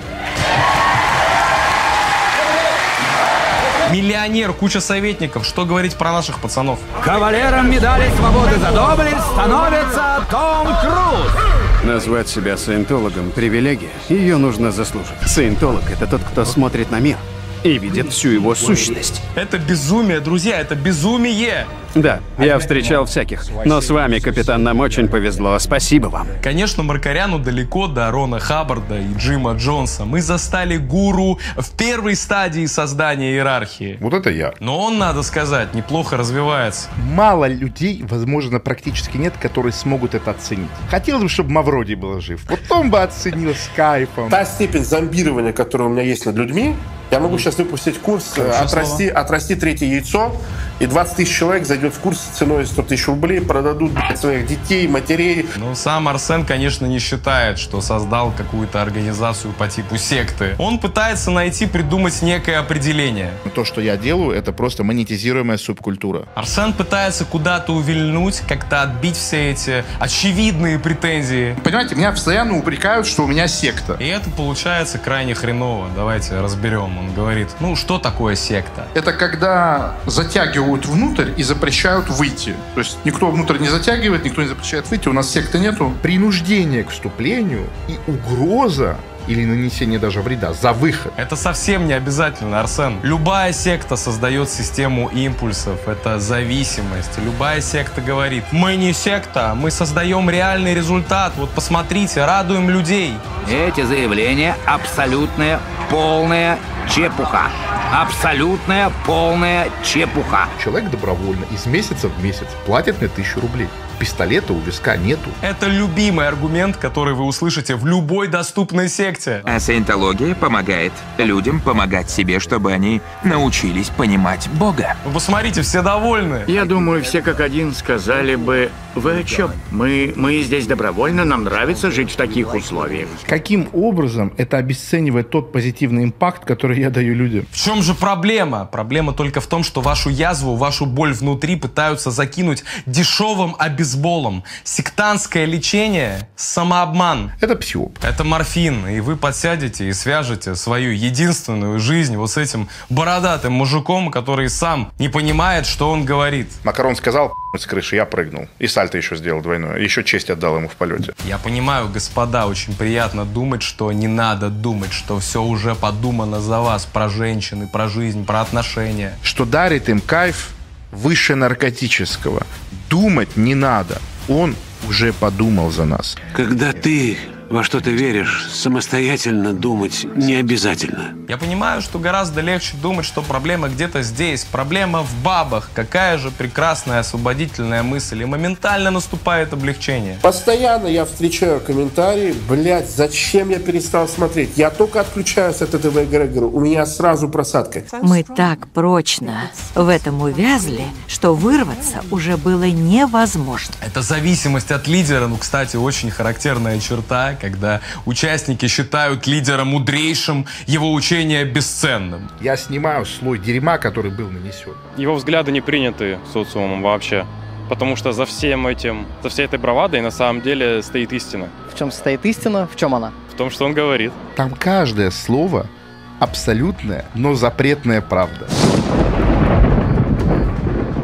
Миллионер, куча советников. Что говорить про наших пацанов? Кавалером медали свободы за доблесть становится Том Круз. Назвать себя саентологом — привилегия. Ее нужно заслужить. Саентолог — это тот, кто смотрит на мир и видит всю его сущность. Это безумие, друзья, это безумие! Да, я встречал всяких. Но с вами, капитан, нам очень повезло. Спасибо вам. Конечно, Маркаряну далеко до Рона Хаббарда и Джима Джонса. Мы застали гуру в первой стадии создания иерархии. Вот это я. Но он, надо сказать, неплохо развивается. Мало людей, возможно, практически нет, которые смогут это оценить. Хотелось бы, чтобы Мавроди был жив. Вот он бы оценил с кайфом. Та степень зомбирования, которая у меня есть над людьми, я могу сейчас выпустить курс отрасти, отрасти третье яйцо, и двадцать тысяч человек зайдет в курс ценой сто тысяч рублей, продадут, блядь, своих детей, матерей. Ну, сам Арсен, конечно, не считает, что создал какую-то организацию по типу секты. Он пытается найти, придумать некое определение. То, что я делаю, это просто монетизируемая субкультура. Арсен пытается куда-то увильнуть, как-то отбить все эти очевидные претензии. Понимаете, меня постоянно упрекают, что у меня секта. И это получается крайне хреново. Давайте разберем. Он говорит, ну, что такое секта? Это когда затягивают внутрь и запрещают выйти. То есть никто внутрь не затягивает, никто не запрещает выйти. У нас секты нету. Принуждение к вступлению и угроза или нанесение даже вреда за выход. Это совсем не обязательно, Арсен. Любая секта создает систему импульсов. Это зависимость. Любая секта говорит, мы не секта, мы создаем реальный результат. Вот посмотрите, радуем людей. Эти заявления абсолютная, полная чепуха. Абсолютная, полная чепуха. Человек добровольно из месяца в месяц платит мне тысячу рублей. Пистолета у виска нету. Это любимый аргумент, который вы услышите в любой доступной секте. А саентология помогает людям помогать себе, чтобы они научились понимать Бога. Вы посмотрите, все довольны. Я думаю, все как один сказали бы, вы о чем? Мы, мы здесь добровольно, нам нравится жить в таких условиях. Каким образом это обесценивает тот позитивный импакт, который я даю людям? В чем же проблема? Проблема только в том, что вашу язву, вашу боль внутри пытаются закинуть дешевым обезболиванием. Бейсболом. Сектантское лечение – самообман. Это псиоп. Это морфин. И вы подсядете и свяжете свою единственную жизнь вот с этим бородатым мужиком, который сам не понимает, что он говорит. Макарон сказал, с крыши, я прыгнул. И сальто еще сделал двойное. Еще честь отдал ему в полете. Я понимаю, господа, очень приятно думать, что не надо думать, что все уже подумано за вас. Про женщин, про жизнь, про отношения. Что дарит им кайф выше наркотического. Думать не надо. Он уже подумал за нас. Когда ты во что-то веришь, самостоятельно думать не обязательно. Я понимаю, что гораздо легче думать, что проблема где-то здесь. Проблема в бабах. Какая же прекрасная освободительная мысль. И моментально наступает облегчение. Постоянно я встречаю комментарии, блять, зачем я перестал смотреть? Я только отключаюсь от этого эгрегора, у меня сразу просадка. Мы так прочно в этом увязли, что вырваться уже было невозможно. Это зависимость от лидера. Ну, кстати, очень характерная черта, когда участники считают лидера мудрейшим, его учение бесценным. Я снимаю слой дерьма, который был нанесен. Его взгляды не приняты социумом вообще. Потому что за всем этим, за всей этой бравадой на самом деле стоит истина. В чем стоит истина? В чем она? В том, что он говорит. Там каждое слово абсолютная, но запретная правда.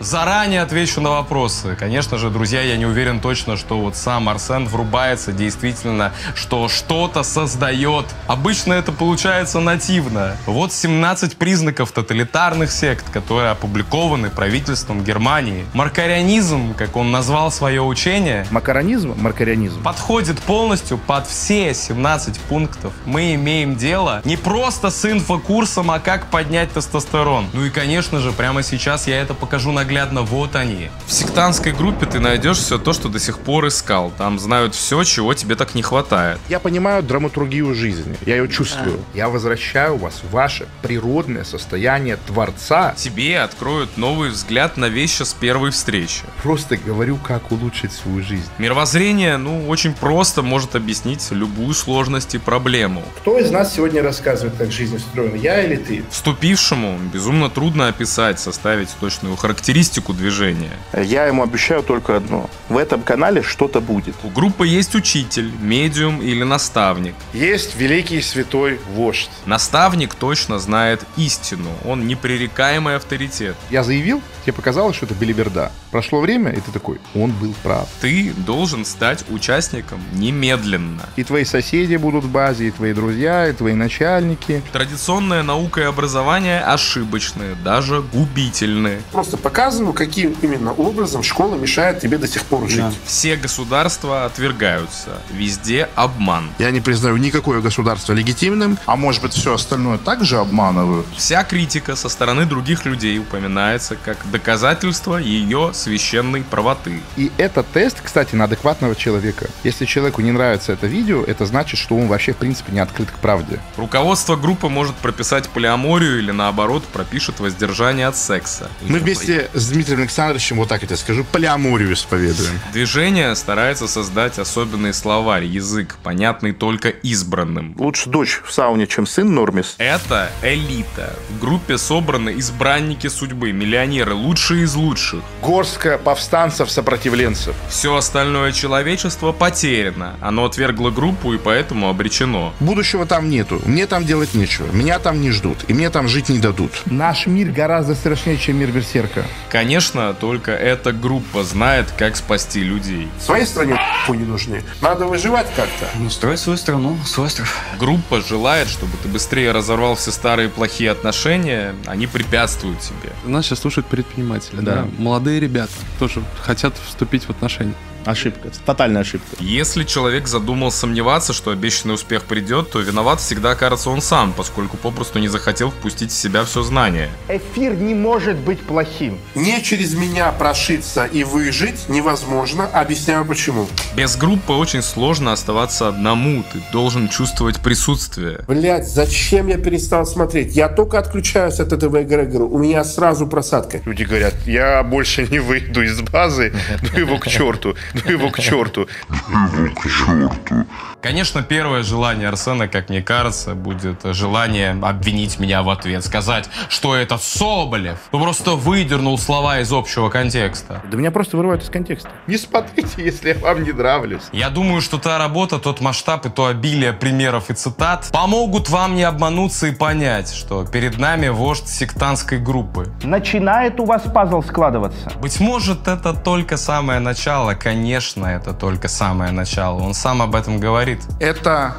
Заранее отвечу на вопросы. Конечно же, друзья, я не уверен точно, что вот сам Арсен врубается действительно, что что-то создает. Обычно это получается нативно. Вот семнадцать признаков тоталитарных сект, которые опубликованы правительством Германии. Маркарианизм, как он назвал свое учение, Макаронизм, маркарианизм, подходит полностью под все семнадцать пунктов. Мы имеем дело не просто с инфокурсом, а как поднять тестостерон. Ну и, конечно же, прямо сейчас я это покажу наглядно. Вот они. В сектантской группе ты найдешь все то, что до сих пор искал. Там знают все, чего тебе так не хватает. Я понимаю драматургию жизни. Я ее чувствую. А. Я возвращаю вас в ваше природное состояние Творца. Тебе откроют новый взгляд на вещи с первой встречи. Просто говорю, как улучшить свою жизнь. Мировоззрение, ну, очень просто может объяснить любую сложность и проблему. Кто из нас сегодня рассказывает, как жизнь устроена? Я или ты? Вступившему безумно трудно описать, составить точную характеристику движения. Я ему обещаю только одно. В этом канале что-то будет. У группы есть учитель, медиум или наставник. Есть великий святой вождь. Наставник точно знает истину. Он непререкаемый авторитет. Я заявил, тебе показалось, что это белиберда. Прошло время, и ты такой, он был прав. Ты должен стать участником немедленно. И твои соседи будут в базе, и твои друзья, и твои начальники. Традиционная наука и образование ошибочные, даже губительные. Просто показываю, каким именно образом школа мешает тебе до сих пор жить. Да. Все государства отвергаются. Везде обман. Я не признаю никакое государство легитимным, а может быть все остальное также обманывают. Вся критика со стороны других людей упоминается как доказательство ее священной правоты. И это тест, кстати, на адекватного человека. Если человеку не нравится это видео, это значит, что он вообще в принципе не открыт к правде. Руководство группы может прописать полиаморию или наоборот пропишет воздержание от секса. Мы вместе с Дмитрием Александровичем, вот так я тебе скажу, полиаморию исповедуем. Движение старается создать особенный словарь, язык, понятный только избранным. Лучше дочь в сауне, чем сын нормис. Это элита. В группе собраны избранники судьбы, миллионеры, лучшие из лучших. Горстка повстанцев-сопротивленцев. Все остальное человечество потеряно. Оно отвергло группу и поэтому обречено. Будущего там нету. Мне там делать нечего. Меня там не ждут. И мне там жить не дадут. Наш мир гораздо страшнее, чем мир Берсерка. Конечно, только эта группа знает, как спасти людей. В своей стране не нужны. Надо выживать как-то. Ну, строить свою страну, свой остров. Группа желает, чтобы ты быстрее разорвал все старые плохие отношения. Они препятствуют тебе. Нас сейчас слушают предприниматели, да. да. Молодые ребята тоже хотят вступить в отношения. Ошибка, тотальная ошибка. Если человек задумал сомневаться, что обещанный успех придет, то виноват всегда окажется он сам, поскольку попросту не захотел впустить в себя все знание. Эфир не может быть плохим. Не через меня прошиться и выжить невозможно. Объясняю почему. Без группы очень сложно оставаться одному. Ты должен чувствовать присутствие. Блять, зачем я перестал смотреть? Я только отключаюсь от этого эгрегора. У меня сразу просадка. Люди говорят, я больше не выйду из базы, ну его к черту. Ну его к черту. Ну его к черту. Конечно, первое желание Арсена, как мне кажется, будет желание обвинить меня в ответ. Сказать, что это Соболев. Ну, просто выдернул слова из общего контекста. Да меня просто вырывают из контекста. Не смотрите, если я вам не нравлюсь. Я думаю, что та работа, тот масштаб и то обилие примеров и цитат помогут вам не обмануться и понять, что перед нами вождь сектантской группы. Начинает у вас пазл складываться. Быть может, это только самое начало. Конечно, это только самое начало. Он сам об этом говорит. Это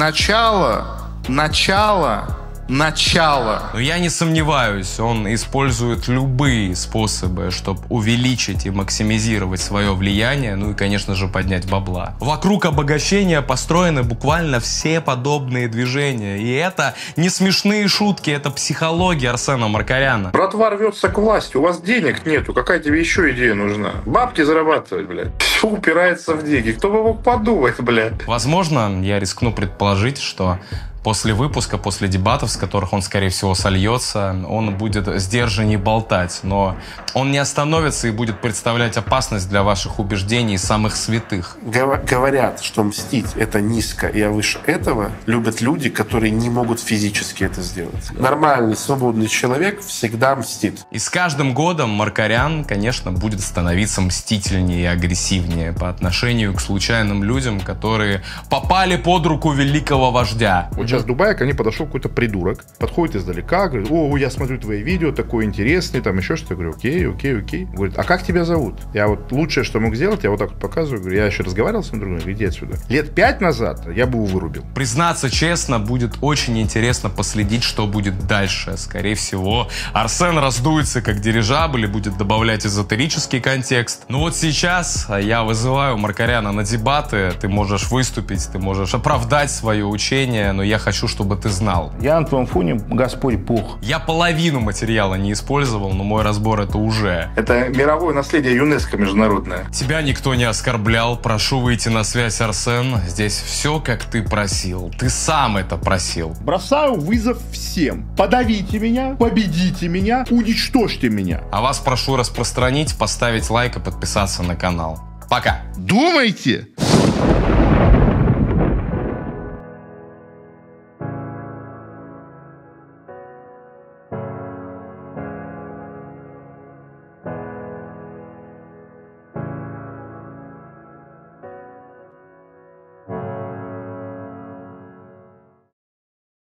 начало, начало, начало. Но я не сомневаюсь, он использует любые способы, чтобы увеличить и максимизировать свое влияние, ну и, конечно же, поднять бабла. Вокруг обогащения построены буквально все подобные движения. И это не смешные шутки, это психология Арсена Маркаряна. Братва рвется к власти, у вас денег нету, какая тебе еще идея нужна? Бабки зарабатывать, блядь. Все упирается в деньги. Кто бы мог подумать, блядь? Возможно, я рискну предположить, что после выпуска, после дебатов, с которых он, скорее всего, сольется, он будет сдержаннее болтать, но он не остановится и будет представлять опасность для ваших убеждений самых святых. Говорят, что мстить — это низко, и выше этого любят люди, которые не могут физически это сделать. Нормальный, свободный человек всегда мстит. И с каждым годом Маркарян, конечно, будет становиться мстительнее и агрессивнее по отношению к случайным людям, которые попали под руку великого вождя. Очень сейчас в Дубае ко мне подошел какой-то придурок, подходит издалека, говорит: о, я смотрю твои видео, такой интересный, там еще что-то. Я говорю: окей, окей, окей. Говорит: а как тебя зовут? Я вот лучшее, что мог сделать, я вот так вот показываю, говорю: я еще разговаривал с ним другом, иди отсюда. Лет пять назад я бы его вырубил. Признаться честно, будет очень интересно последить, что будет дальше. Скорее всего, Арсен раздуется как дирижабль и будет добавлять эзотерический контекст. Но вот сейчас я вызываю Маркаряна на дебаты. Ты можешь выступить, ты можешь оправдать свое учение, но я хочу, чтобы ты знал. Я на твоем фоне Господь Бог. Я половину материала не использовал, но мой разбор это уже. Это мировое наследие ЮНЕСКО международное. Тебя никто не оскорблял. Прошу выйти на связь, Арсен. Здесь все, как ты просил. Ты сам это просил. Бросаю вызов всем. Подавите меня, победите меня, уничтожьте меня. А вас прошу распространить, поставить лайк и подписаться на канал. Пока. Думайте,